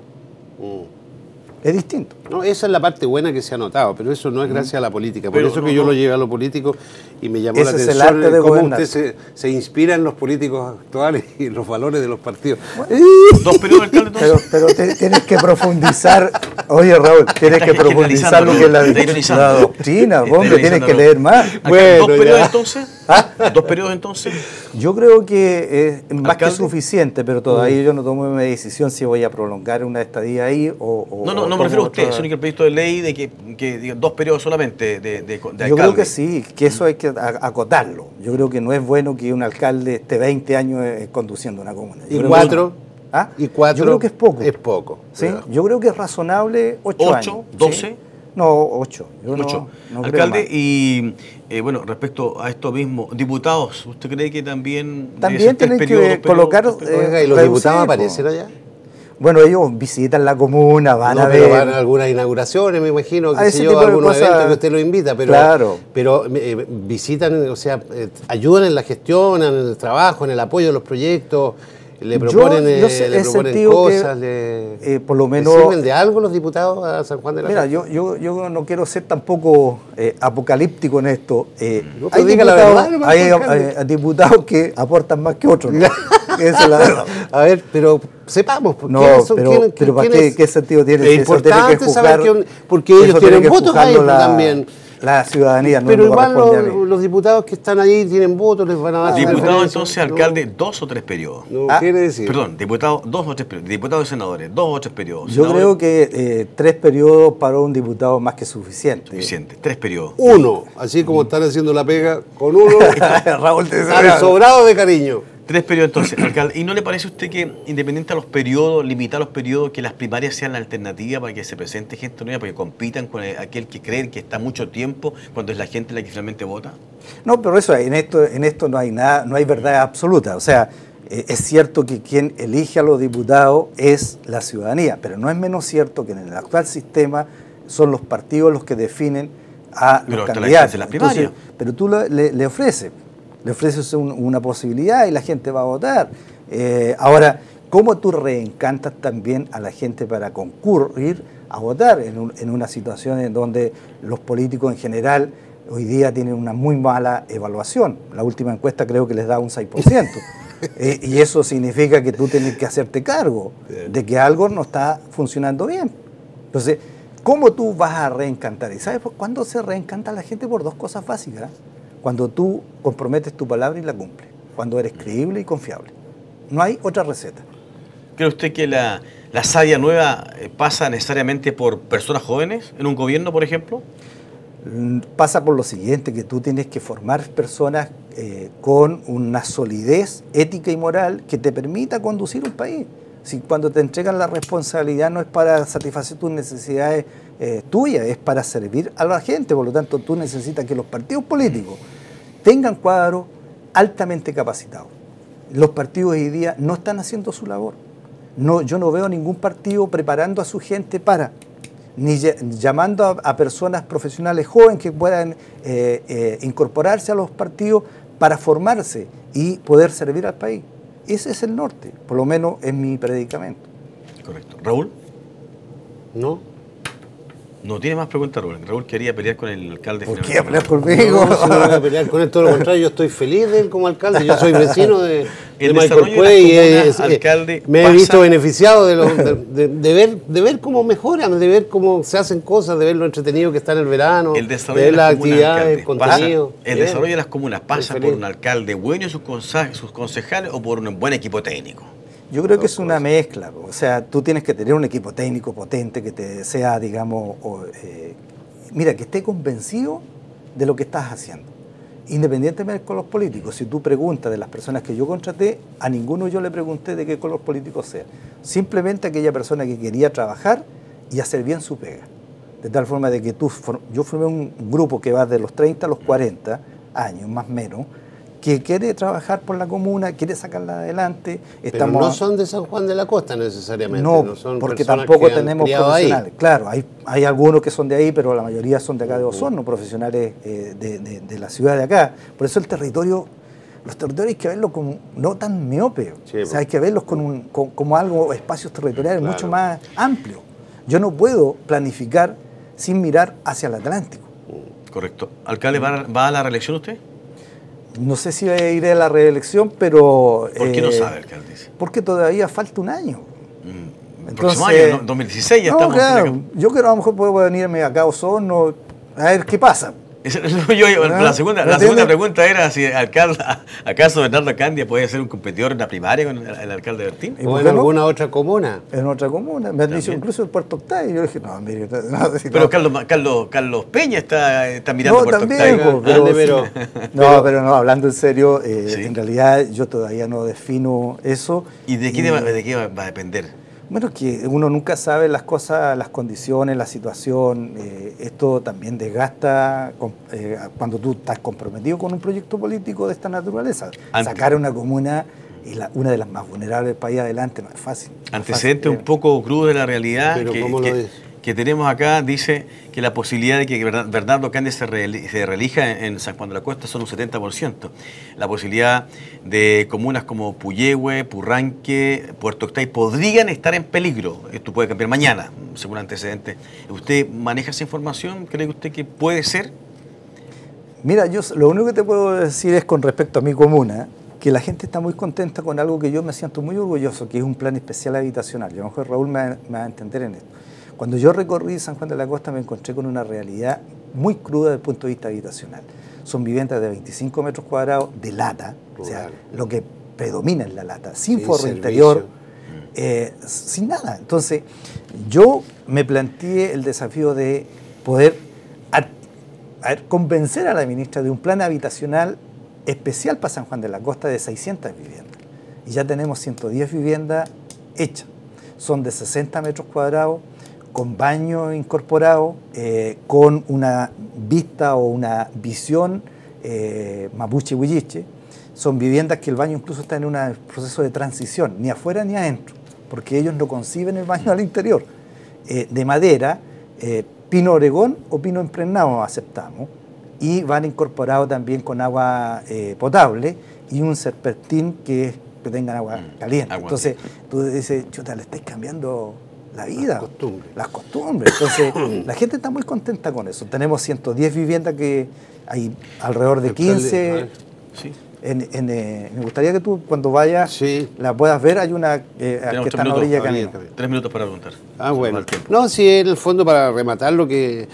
[SPEAKER 2] Mm.
[SPEAKER 6] Es distinto.
[SPEAKER 2] No, esa es la parte buena que se ha notado, pero eso no es gracias a la política. Por
[SPEAKER 1] Pero
[SPEAKER 2] eso
[SPEAKER 1] no,
[SPEAKER 2] que yo
[SPEAKER 1] no.
[SPEAKER 2] lo llevé a lo político y me llamó
[SPEAKER 6] Ese
[SPEAKER 2] la
[SPEAKER 6] es el
[SPEAKER 2] atención
[SPEAKER 6] arte de
[SPEAKER 2] cómo
[SPEAKER 6] gobernar.
[SPEAKER 2] usted se, se inspira en los políticos actuales y los valores de los partidos.
[SPEAKER 1] Dos periodos, alcalde, entonces.
[SPEAKER 6] Pero, pero te- tienes que profundizar. Oye, Raúl, tienes
[SPEAKER 1] Está
[SPEAKER 6] que profundizar lo que es la,
[SPEAKER 1] está ironizando.
[SPEAKER 6] la doctrina,
[SPEAKER 1] Está
[SPEAKER 6] hombre, tienes
[SPEAKER 1] ironizando.
[SPEAKER 6] que leer más.
[SPEAKER 1] Alcalde,
[SPEAKER 2] Bueno,
[SPEAKER 1] ¿Dos periodos
[SPEAKER 2] ya.
[SPEAKER 1] entonces?
[SPEAKER 6] ¿Ah?
[SPEAKER 1] ¿Dos periodos entonces?
[SPEAKER 6] Yo creo que es más
[SPEAKER 1] ¿Alcalde?
[SPEAKER 6] que suficiente, pero todavía yo no tomo mi decisión si voy a prolongar una estadía ahí o... o-
[SPEAKER 1] No, no,
[SPEAKER 6] o
[SPEAKER 1] no me refiero a
[SPEAKER 6] tomo
[SPEAKER 1] usted,
[SPEAKER 6] otra-
[SPEAKER 1] sino que el proyecto de ley de que, que diga, dos periodos solamente de, de, de
[SPEAKER 6] Yo
[SPEAKER 1] alcalde.
[SPEAKER 6] creo que sí, que eso hay que a- acotarlo. Yo creo que no es bueno que un alcalde esté veinte años eh, conduciendo una comuna. Yo
[SPEAKER 2] ¿Y
[SPEAKER 6] creo
[SPEAKER 2] cuatro?
[SPEAKER 6] que- ¿Ah?
[SPEAKER 2] ¿Y cuatro?
[SPEAKER 6] Yo creo que es poco.
[SPEAKER 2] Es poco.
[SPEAKER 6] ¿Sí?
[SPEAKER 2] Pero-
[SPEAKER 6] Yo creo que es razonable ocho,
[SPEAKER 1] ¿Ocho?
[SPEAKER 6] años.
[SPEAKER 1] ¿Doce?
[SPEAKER 6] ¿Sí? No, ocho. Yo no-
[SPEAKER 1] Mucho.
[SPEAKER 6] no creo
[SPEAKER 1] Alcalde,
[SPEAKER 6] más.
[SPEAKER 1] y eh, bueno, respecto a esto mismo, diputados, ¿usted cree que también... debe
[SPEAKER 6] También
[SPEAKER 1] ser tres
[SPEAKER 6] tienen que
[SPEAKER 1] periodos, dos periodos,
[SPEAKER 6] colocar,
[SPEAKER 1] dos periodos?
[SPEAKER 6] eh,
[SPEAKER 2] Oiga, ¿y los
[SPEAKER 6] reducir,
[SPEAKER 2] diputados
[SPEAKER 6] po.
[SPEAKER 2] aparecen allá?
[SPEAKER 6] Bueno, ellos visitan la comuna, van
[SPEAKER 2] No,
[SPEAKER 6] a
[SPEAKER 2] pero
[SPEAKER 6] ver.
[SPEAKER 2] van a algunas inauguraciones, me imagino,
[SPEAKER 6] A
[SPEAKER 2] que
[SPEAKER 6] ese
[SPEAKER 2] sé yo,
[SPEAKER 6] tipo de
[SPEAKER 2] algunos
[SPEAKER 6] cosas.
[SPEAKER 2] eventos que usted lo invita, pero,
[SPEAKER 6] Claro.
[SPEAKER 2] pero eh, visitan, o sea, eh, ayudan en la gestión, en el trabajo, en el apoyo de los proyectos, le proponen,
[SPEAKER 6] yo, yo
[SPEAKER 2] eh,
[SPEAKER 6] sé,
[SPEAKER 2] le
[SPEAKER 6] he
[SPEAKER 2] proponen
[SPEAKER 6] sentido
[SPEAKER 2] cosas,
[SPEAKER 6] que,
[SPEAKER 2] le,
[SPEAKER 6] eh, por lo menos,
[SPEAKER 2] ¿le sirven de algo los diputados a San Juan de la
[SPEAKER 6] Mira,
[SPEAKER 2] Costa?
[SPEAKER 6] yo, yo, yo no quiero ser tampoco eh, apocalíptico en esto. Eh,
[SPEAKER 2] No,
[SPEAKER 6] hay,
[SPEAKER 2] diga la
[SPEAKER 6] diputados,
[SPEAKER 2] verdad, no me
[SPEAKER 6] hay,
[SPEAKER 2] alcalde.
[SPEAKER 6] hay diputados que aportan más que otros, ¿no? Esa es la verdad.
[SPEAKER 2] A ver, pero sepamos, ¿por
[SPEAKER 6] No,
[SPEAKER 2] quiénes son?
[SPEAKER 6] pero,
[SPEAKER 2] ¿Quiénes-
[SPEAKER 6] pero ¿para
[SPEAKER 2] quiénes-
[SPEAKER 6] qué, qué sentido tiene?
[SPEAKER 2] Es
[SPEAKER 6] si eso tiene
[SPEAKER 2] importante
[SPEAKER 6] que
[SPEAKER 2] saber
[SPEAKER 6] juzgar-
[SPEAKER 2] que, porque
[SPEAKER 6] eso
[SPEAKER 2] ellos
[SPEAKER 6] tiene
[SPEAKER 2] tienen
[SPEAKER 6] que
[SPEAKER 2] votos ahí
[SPEAKER 6] juzgarlo la,
[SPEAKER 2] también.
[SPEAKER 6] La ciudadanía, no
[SPEAKER 2] Pero
[SPEAKER 6] me
[SPEAKER 2] igual
[SPEAKER 6] corresponde
[SPEAKER 2] los,
[SPEAKER 6] a mí.
[SPEAKER 2] los diputados que están ahí tienen votos, les van a dar su
[SPEAKER 1] Diputado
[SPEAKER 2] preferencia.
[SPEAKER 1] entonces,
[SPEAKER 2] No,
[SPEAKER 1] alcalde, dos o tres periodos.
[SPEAKER 2] No,
[SPEAKER 6] Ah,
[SPEAKER 2] quiere decir.
[SPEAKER 1] Perdón, diputado, dos o tres periodos. Diputados y senadores, dos o tres periodos.
[SPEAKER 6] Yo
[SPEAKER 1] Senadores,
[SPEAKER 6] creo que eh, tres periodos para un diputado es más que suficiente.
[SPEAKER 1] Suficiente, tres periodos.
[SPEAKER 2] Uno, así como están haciendo la pega, con uno
[SPEAKER 6] Raúl te
[SPEAKER 2] están sobrados de cariño.
[SPEAKER 1] Tres periodos entonces, alcalde. ¿Y no le parece a usted que, independiente a los periodos, limitar los periodos, que las primarias sean la alternativa para que se presente gente nueva, para que compitan con el- aquel que creen que está mucho tiempo, cuando es la gente la que finalmente vota?
[SPEAKER 6] No, pero eso en esto, en esto no hay nada, no hay verdad absoluta. O sea, eh, es cierto que quien elige a los diputados es la ciudadanía, pero no es menos cierto que en el actual sistema son los partidos los que definen a
[SPEAKER 1] Pero
[SPEAKER 6] los
[SPEAKER 1] hasta la
[SPEAKER 6] candidatos.
[SPEAKER 1] instancia de las primarias.
[SPEAKER 6] Entonces, pero tú le, le- le ofreces, le ofreces un- una posibilidad y la gente va a votar. Eh, ahora, ¿cómo tú reencantas también a la gente para concurrir a votar en, un- en una situación en donde los políticos en general hoy día tienen una muy mala evaluación? La última encuesta creo que les da un seis por ciento. Eh, y eso significa que tú tienes que hacerte cargo de que algo no está funcionando bien. Entonces, ¿cómo tú vas a reencantar? ¿Y sabes por cuándo se reencanta la gente? Por dos cosas básicas. Cuando tú comprometes tu palabra y la cumples. Cuando eres creíble y confiable. No hay otra receta.
[SPEAKER 1] ¿Cree usted que la, la savia nueva eh, pasa necesariamente por personas jóvenes en un gobierno, por ejemplo?
[SPEAKER 6] Mm, Pasa por lo siguiente, que tú tienes que formar personas eh, con una solidez ética y moral que te permita conducir un país. Si cuando te entregan la responsabilidad no es para satisfacer tus necesidades eh, tuyas, es para servir a la gente. Por lo tanto, tú necesitas que los partidos políticos tengan cuadros altamente capacitados. Los partidos hoy día no están haciendo su labor. No, yo no veo ningún partido preparando a su gente para, ni ll- llamando a, a personas profesionales jóvenes que puedan eh, eh, incorporarse a los partidos para formarse y poder servir al país. Ese es el norte, por lo menos en mi predicamento.
[SPEAKER 1] Correcto. ¿Raúl?
[SPEAKER 2] ¿No?
[SPEAKER 1] No tiene más preguntas, Raúl. Raúl quería pelear con el alcalde.
[SPEAKER 6] ¿Por qué
[SPEAKER 1] finalmente.
[SPEAKER 6] hablar conmigo?
[SPEAKER 2] No, si no voy a pelear con él, todo lo contrario, yo estoy feliz de él como alcalde. Yo soy vecino de, de
[SPEAKER 1] El
[SPEAKER 2] Michael
[SPEAKER 1] desarrollo de
[SPEAKER 2] Cuey y
[SPEAKER 1] las
[SPEAKER 2] eh,
[SPEAKER 1] comunas,
[SPEAKER 2] eh,
[SPEAKER 1] alcalde,
[SPEAKER 2] me he
[SPEAKER 1] pasa-
[SPEAKER 2] visto beneficiado de, lo- de, de- de ver, de ver cómo mejoran, de ver cómo se hacen cosas, de ver lo entretenido que está en el verano,
[SPEAKER 1] El
[SPEAKER 2] de
[SPEAKER 1] desarrollo
[SPEAKER 2] ver
[SPEAKER 1] de
[SPEAKER 2] las
[SPEAKER 1] las comunas,
[SPEAKER 2] actividades,
[SPEAKER 1] alcalde, pasa-
[SPEAKER 2] contenido.
[SPEAKER 1] el
[SPEAKER 2] Bien.
[SPEAKER 1] desarrollo de las comunas pasa
[SPEAKER 2] Estoy
[SPEAKER 1] por
[SPEAKER 2] feliz.
[SPEAKER 1] un alcalde bueno y sus, consa- sus concejales o por un buen equipo técnico.
[SPEAKER 6] Yo creo que es una mezcla. O sea, tú tienes que tener un equipo técnico potente que te sea, digamos, o, eh, mira, que esté convencido de lo que estás haciendo. Independientemente con los políticos, si tú preguntas de las personas que yo contraté, a ninguno yo le pregunté de qué color político sea. Simplemente aquella persona que quería trabajar y hacer bien su pega. De tal forma de que tú, for- yo formé un grupo que va de los treinta a los cuarenta años, más o menos, que quiere trabajar por la comuna, quiere sacarla adelante.
[SPEAKER 2] Pero no son de San Juan de la Costa necesariamente.
[SPEAKER 6] No,
[SPEAKER 2] No, son
[SPEAKER 6] porque
[SPEAKER 2] personas
[SPEAKER 6] tampoco
[SPEAKER 2] que han
[SPEAKER 6] tenemos
[SPEAKER 2] criado ahí.
[SPEAKER 6] profesionales. Claro, hay, hay algunos que son de ahí, pero la mayoría son de acá de Osorno, profesionales eh, de, de- de la ciudad de acá. Por eso el territorio, los territorios hay que verlos como no tan miope.
[SPEAKER 2] Sí,
[SPEAKER 6] o sea, hay que verlos con un, con- como algo, espacios territoriales
[SPEAKER 2] Claro.
[SPEAKER 6] mucho más amplios. Yo no puedo planificar sin mirar hacia el Atlántico.
[SPEAKER 1] Correcto. ¿Alcalde, va, va a la reelección usted?
[SPEAKER 6] No sé si iré a la reelección, pero...
[SPEAKER 1] ¿Por qué no
[SPEAKER 6] eh,
[SPEAKER 1] sabe, alcalde?
[SPEAKER 6] Porque todavía falta un año.
[SPEAKER 1] Mm, el
[SPEAKER 6] Entonces-
[SPEAKER 1] próximo año, ¿no? dos mil dieciséis, ya
[SPEAKER 6] No,
[SPEAKER 1] estamos.
[SPEAKER 6] claro,
[SPEAKER 1] en
[SPEAKER 6] yo creo que a lo mejor puedo venirme acá a Osorno a ver qué pasa.
[SPEAKER 1] la- Eso- eso yo- yo-
[SPEAKER 6] ¿Ah?
[SPEAKER 1] la segunda,
[SPEAKER 6] ¿Me
[SPEAKER 1] la segunda
[SPEAKER 6] entiendes?
[SPEAKER 1] pregunta era si alcalde, ¿acaso Bernardo Candia puede ser un competidor en la primaria con el, el alcalde Bertín?
[SPEAKER 6] ¿Y
[SPEAKER 2] O
[SPEAKER 6] por
[SPEAKER 2] en
[SPEAKER 6] qué no?
[SPEAKER 2] alguna otra comuna.
[SPEAKER 6] En otra comuna. Me han dicho
[SPEAKER 1] También.
[SPEAKER 6] incluso el Puerto Octavio. Yo dije, no, mire, no, si
[SPEAKER 1] Pero
[SPEAKER 6] no.
[SPEAKER 1] Carlos, Carlos, Carlos Peña está, está mirando
[SPEAKER 6] No,
[SPEAKER 1] Puerto
[SPEAKER 6] también,
[SPEAKER 1] Octavio.
[SPEAKER 6] po, pero,
[SPEAKER 2] Ande, pero-
[SPEAKER 6] no, pero no, hablando en serio, eh,
[SPEAKER 1] Sí.
[SPEAKER 6] en realidad yo todavía no defino eso.
[SPEAKER 1] ¿Y de qué, va, de qué va, va a depender?
[SPEAKER 6] Bueno, que uno nunca sabe las cosas, las condiciones, la situación. Eh, esto también desgasta com- eh, cuando tú estás comprometido con un proyecto político de esta naturaleza.
[SPEAKER 1] Antes-
[SPEAKER 6] Sacar una comuna y la- una de las más vulnerables del país adelante no es fácil. no es
[SPEAKER 1] Antecedente
[SPEAKER 6] fácil.
[SPEAKER 1] un poco crudo de la realidad,
[SPEAKER 2] Pero
[SPEAKER 1] que,
[SPEAKER 2] ¿cómo lo
[SPEAKER 1] que-
[SPEAKER 2] dice?
[SPEAKER 1] que tenemos acá dice que la posibilidad de que Bernardo Cañas se, re, se reelija en, en San Juan de la Costa son un setenta por ciento. La posibilidad de comunas como Puyehue, Purranque, Puerto Octay podrían estar en peligro. Esto puede cambiar mañana, según antecedentes. ¿Usted maneja esa información? ¿Cree usted que puede ser?
[SPEAKER 6] Mira, yo lo único que te puedo decir es con respecto a mi comuna, que la gente está muy contenta con algo que yo me siento muy orgulloso, que es un plan especial habitacional. Y a lo mejor Raúl me va, me va a entender en esto. Cuando yo recorrí San Juan de la Costa me encontré con una realidad muy cruda desde el punto de vista habitacional. Son viviendas de veinticinco metros cuadrados de lata, rural. O sea, lo que predomina es la lata, sin sí, forro servicio. interior, eh, sin nada. Entonces, yo me planteé el desafío de poder a, a convencer a la ministra de un plan habitacional especial para San Juan de la Costa de seiscientas viviendas. Y ya tenemos ciento diez viviendas hechas. Son de sesenta metros cuadrados, con baño incorporado, eh, con una vista o una visión eh, mapuche-huilliche. Son viviendas que el baño incluso está en un proceso de transición, ni afuera ni adentro, porque ellos no conciben el baño al interior. Eh, de madera, eh, pino oregón o pino impregnado aceptamos, y van incorporados también con agua eh, potable y un serpentín que, que tengan agua caliente. Agua. Entonces tú dices, chuta, le estáis cambiando la vida, las costumbres. Las costumbres. Entonces, la gente está muy contenta con eso. Tenemos ciento diez viviendas que hay alrededor de quince. Sí. En, en, eh, me gustaría que tú, cuando vayas, sí. la puedas ver. Hay una eh, que está en la orilla de camino.
[SPEAKER 1] Tres minutos para preguntar.
[SPEAKER 2] Ah, bueno. No, sí, en el fondo, para rematar lo que...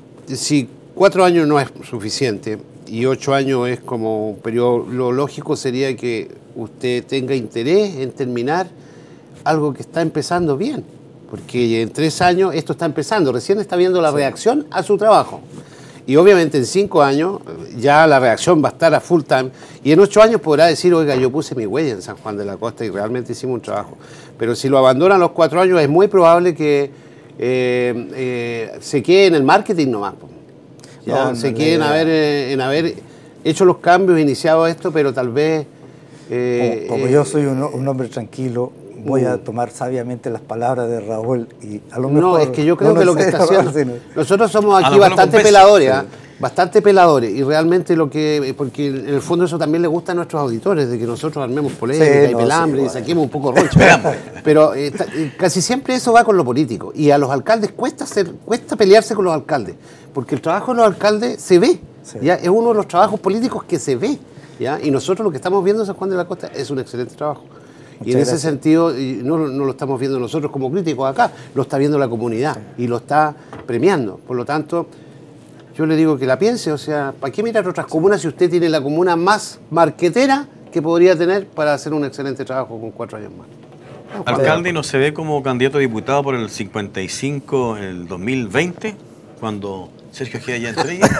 [SPEAKER 2] Si cuatro años no es suficiente y ocho años es como un periodo, lo lógico sería que usted tenga interés en terminar algo que está empezando bien. Porque en tres años esto está empezando, recién está viendo la sí. reacción a su trabajo. Y obviamente en cinco años ya la reacción va a estar a full time. Y en ocho años podrá decir, oiga, yo puse mi huella en San Juan de la Costa y realmente hicimos un trabajo. Pero si lo abandonan los cuatro años es muy probable que eh, eh, se quede en el marketing nomás. Ya, no, se no, quede en haber, eh, en haber hecho los cambios, iniciado esto, pero tal vez...
[SPEAKER 6] Eh, como, como eh, yo soy un, un hombre tranquilo, voy a tomar sabiamente las palabras de Raúl y a lo mejor...
[SPEAKER 2] No, es que yo creo no que lo que está haciendo... Sino... Nosotros somos aquí bastante peladores, ¿eh? bastante peladores, y realmente lo que... Porque en el fondo eso también le gusta a nuestros auditores, de que nosotros armemos polémica sí, y no, pelambre sí, y saquemos un poco roncha. Pero eh, casi siempre eso va con lo político, y a los alcaldes cuesta, hacer, cuesta pelearse con los alcaldes, porque el trabajo de los alcaldes se ve, sí. ¿ya? Es uno de los trabajos políticos que se ve, ¿ya? Y nosotros lo que estamos viendo en San Juan de la Costa es un excelente trabajo. Muchas y en gracias. Ese sentido, no, no lo estamos viendo nosotros como críticos acá, lo está viendo la comunidad y lo está premiando. Por lo tanto, yo le digo que la piense, o sea, ¿para qué mirar otras comunas si usted tiene la comuna más marquetera que podría tener para hacer un excelente trabajo con cuatro años más?
[SPEAKER 1] No, ¿Alcalde no se ve como candidato a diputado por el cincuenta y cinco en el dos mil veinte, cuando Sergio Ojeda ya entre ellos?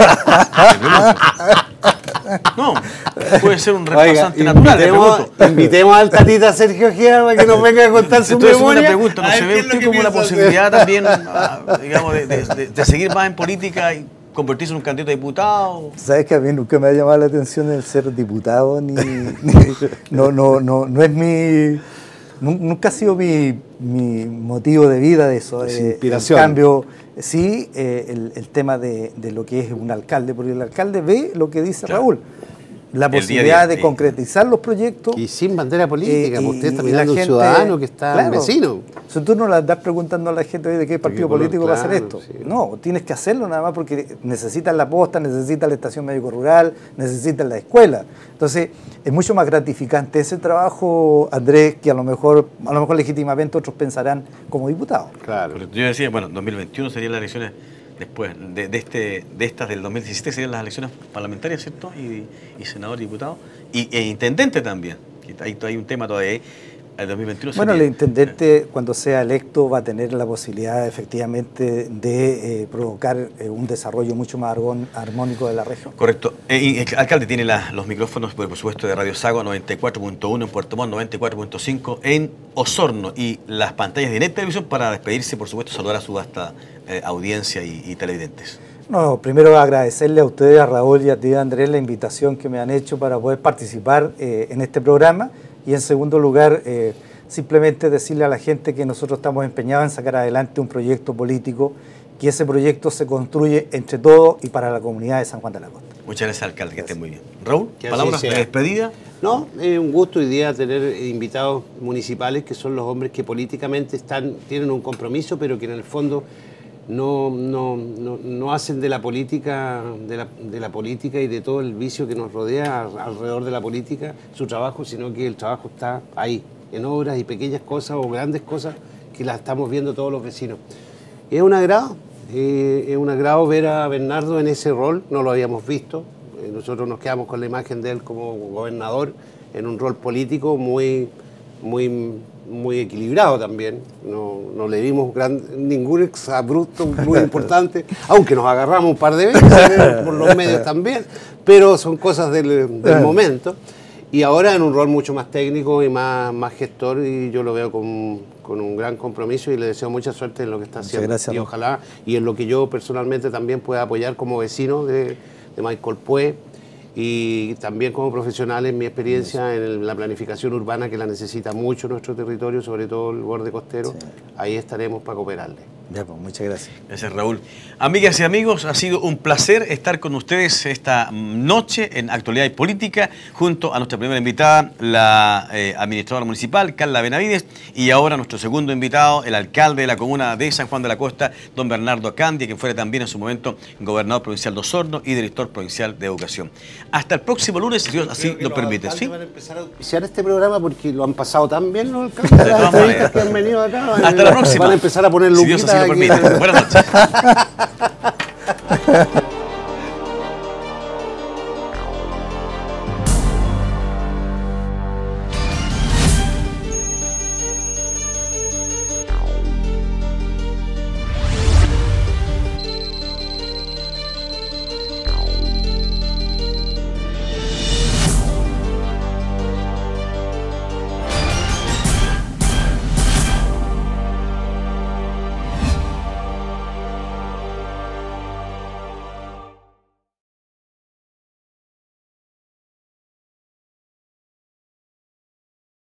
[SPEAKER 1] No, puede ser un reemplazante
[SPEAKER 2] Oiga,
[SPEAKER 1] natural.
[SPEAKER 2] Invitemos, invitemos al tatita Sergio Ojeda para que nos venga a contar su
[SPEAKER 1] Entonces,
[SPEAKER 2] memoria.
[SPEAKER 1] Una pregunta, ¿no se ve usted como la posibilidad también, digamos, de, de, de, de seguir más en política y convertirse en un candidato a diputado?
[SPEAKER 6] Sabes que a mí nunca me ha llamado la atención el ser diputado, ni, ni no, no, no, no es mi, nunca ha sido mi, mi motivo de vida de eso.
[SPEAKER 2] Es eh, inspiración.
[SPEAKER 6] En cambio, sí, eh, el, el tema de, de lo que es un alcalde, porque el alcalde ve lo que dice claro. Raúl, la posibilidad día día, de sí. concretizar los proyectos.
[SPEAKER 2] Y sin bandera política, eh, porque usted está mirando a un ciudadano que está claro, vecino.
[SPEAKER 6] Si tú no le estás preguntando a la gente de qué partido político claro, va a hacer esto. Sí. No, tienes que hacerlo nada más porque necesitas la posta, necesitas la estación médico-rural, necesitas la escuela. Entonces, es mucho más gratificante ese trabajo, Andrés, que a lo mejor, a lo mejor legítimamente otros pensarán como diputados.
[SPEAKER 1] Claro. Pero yo decía, bueno, dos mil veintiuno serían las elecciones después de, de, este, de estas del dos mil diecisiete, serían las elecciones parlamentarias, ¿cierto? Y, y senador y diputado. Y, e intendente también. Hay, hay un tema todavía ahí. El dos mil veintiuno
[SPEAKER 6] bueno,
[SPEAKER 1] sería,
[SPEAKER 6] el intendente, eh, cuando sea electo, va a tener la posibilidad efectivamente de eh, provocar eh, un desarrollo mucho más armónico de la región.
[SPEAKER 1] Correcto. Eh, y el alcalde tiene la, los micrófonos, por supuesto, de Radio Sago noventa y cuatro punto uno en Puerto Montt, noventa y cuatro punto cinco en Osorno, y las pantallas de Net Televisión para despedirse, por supuesto, saludar a su vasta eh, audiencia y, y televidentes.
[SPEAKER 6] No, primero agradecerle a ustedes, a Raúl y a ti, Andrés, la invitación que me han hecho para poder participar eh, en este programa. Y en segundo lugar, eh, simplemente decirle a la gente que nosotros estamos empeñados en sacar adelante un proyecto político, que ese proyecto se construye entre todos y para la comunidad de San Juan de la Costa.
[SPEAKER 1] Muchas gracias, alcalde, que esté muy bien. Raúl,
[SPEAKER 2] Que así
[SPEAKER 1] palabras de
[SPEAKER 2] sea.
[SPEAKER 1] despedida.
[SPEAKER 2] No, es un gusto hoy día tener invitados municipales que son los hombres que políticamente están, tienen un compromiso, pero que en el fondo no, no, no, no hacen de la política, de la, de la política y de todo el vicio que nos rodea alrededor de la política su trabajo, sino que el trabajo está ahí, en obras y pequeñas cosas o grandes cosas que las estamos viendo todos los vecinos. Es un agrado, eh, es un agrado ver a Bernardo en ese rol, no lo habíamos visto. Eh, nosotros nos quedamos con la imagen de él como gobernador en un rol político muy, muy, muy equilibrado también. No, no le vimos gran, ningún exabrupto muy importante, aunque nos agarramos un par de veces eh, por los medios también, pero son cosas del, del momento. Y ahora en un rol mucho más técnico y más, más gestor, y yo lo veo con, con un gran compromiso y le deseo mucha suerte en lo que está
[SPEAKER 6] Muchas
[SPEAKER 2] haciendo.
[SPEAKER 6] gracias,
[SPEAKER 2] y
[SPEAKER 6] Raúl.
[SPEAKER 2] ojalá, y en lo que yo personalmente también pueda apoyar como vecino de, de Maicolpué y también como profesional en mi experiencia en el- la planificación urbana, que la necesita mucho nuestro territorio, sobre todo el borde costero.
[SPEAKER 6] Sí.
[SPEAKER 2] Ahí estaremos para cooperarle.
[SPEAKER 6] Ya, pues, muchas gracias.
[SPEAKER 1] Gracias, Raúl. Amigas y amigos, ha sido un placer estar con ustedes esta noche en Actualidad y Política, junto a nuestra primera invitada, la eh, administradora municipal, Carla Benavides, y ahora nuestro segundo invitado, el alcalde de la comuna de San Juan de la Costa, don Bernardo Candia, que fuera también en su momento gobernador provincial de Osorno y director provincial de Educación. Hasta el próximo lunes, si Dios así lo permite. ¿Sí?
[SPEAKER 2] Van a empezar a auspiciar este programa porque lo han pasado tan bien los alcaldes.
[SPEAKER 1] De
[SPEAKER 2] Las
[SPEAKER 1] todas
[SPEAKER 2] entrevistas
[SPEAKER 1] maneras.
[SPEAKER 2] que han venido acá. van-
[SPEAKER 1] Hasta la próxima.
[SPEAKER 2] Van a empezar a poner
[SPEAKER 1] Si Dios
[SPEAKER 2] luquitas
[SPEAKER 1] así lo
[SPEAKER 2] aquí.
[SPEAKER 1] permite. Buenas noches.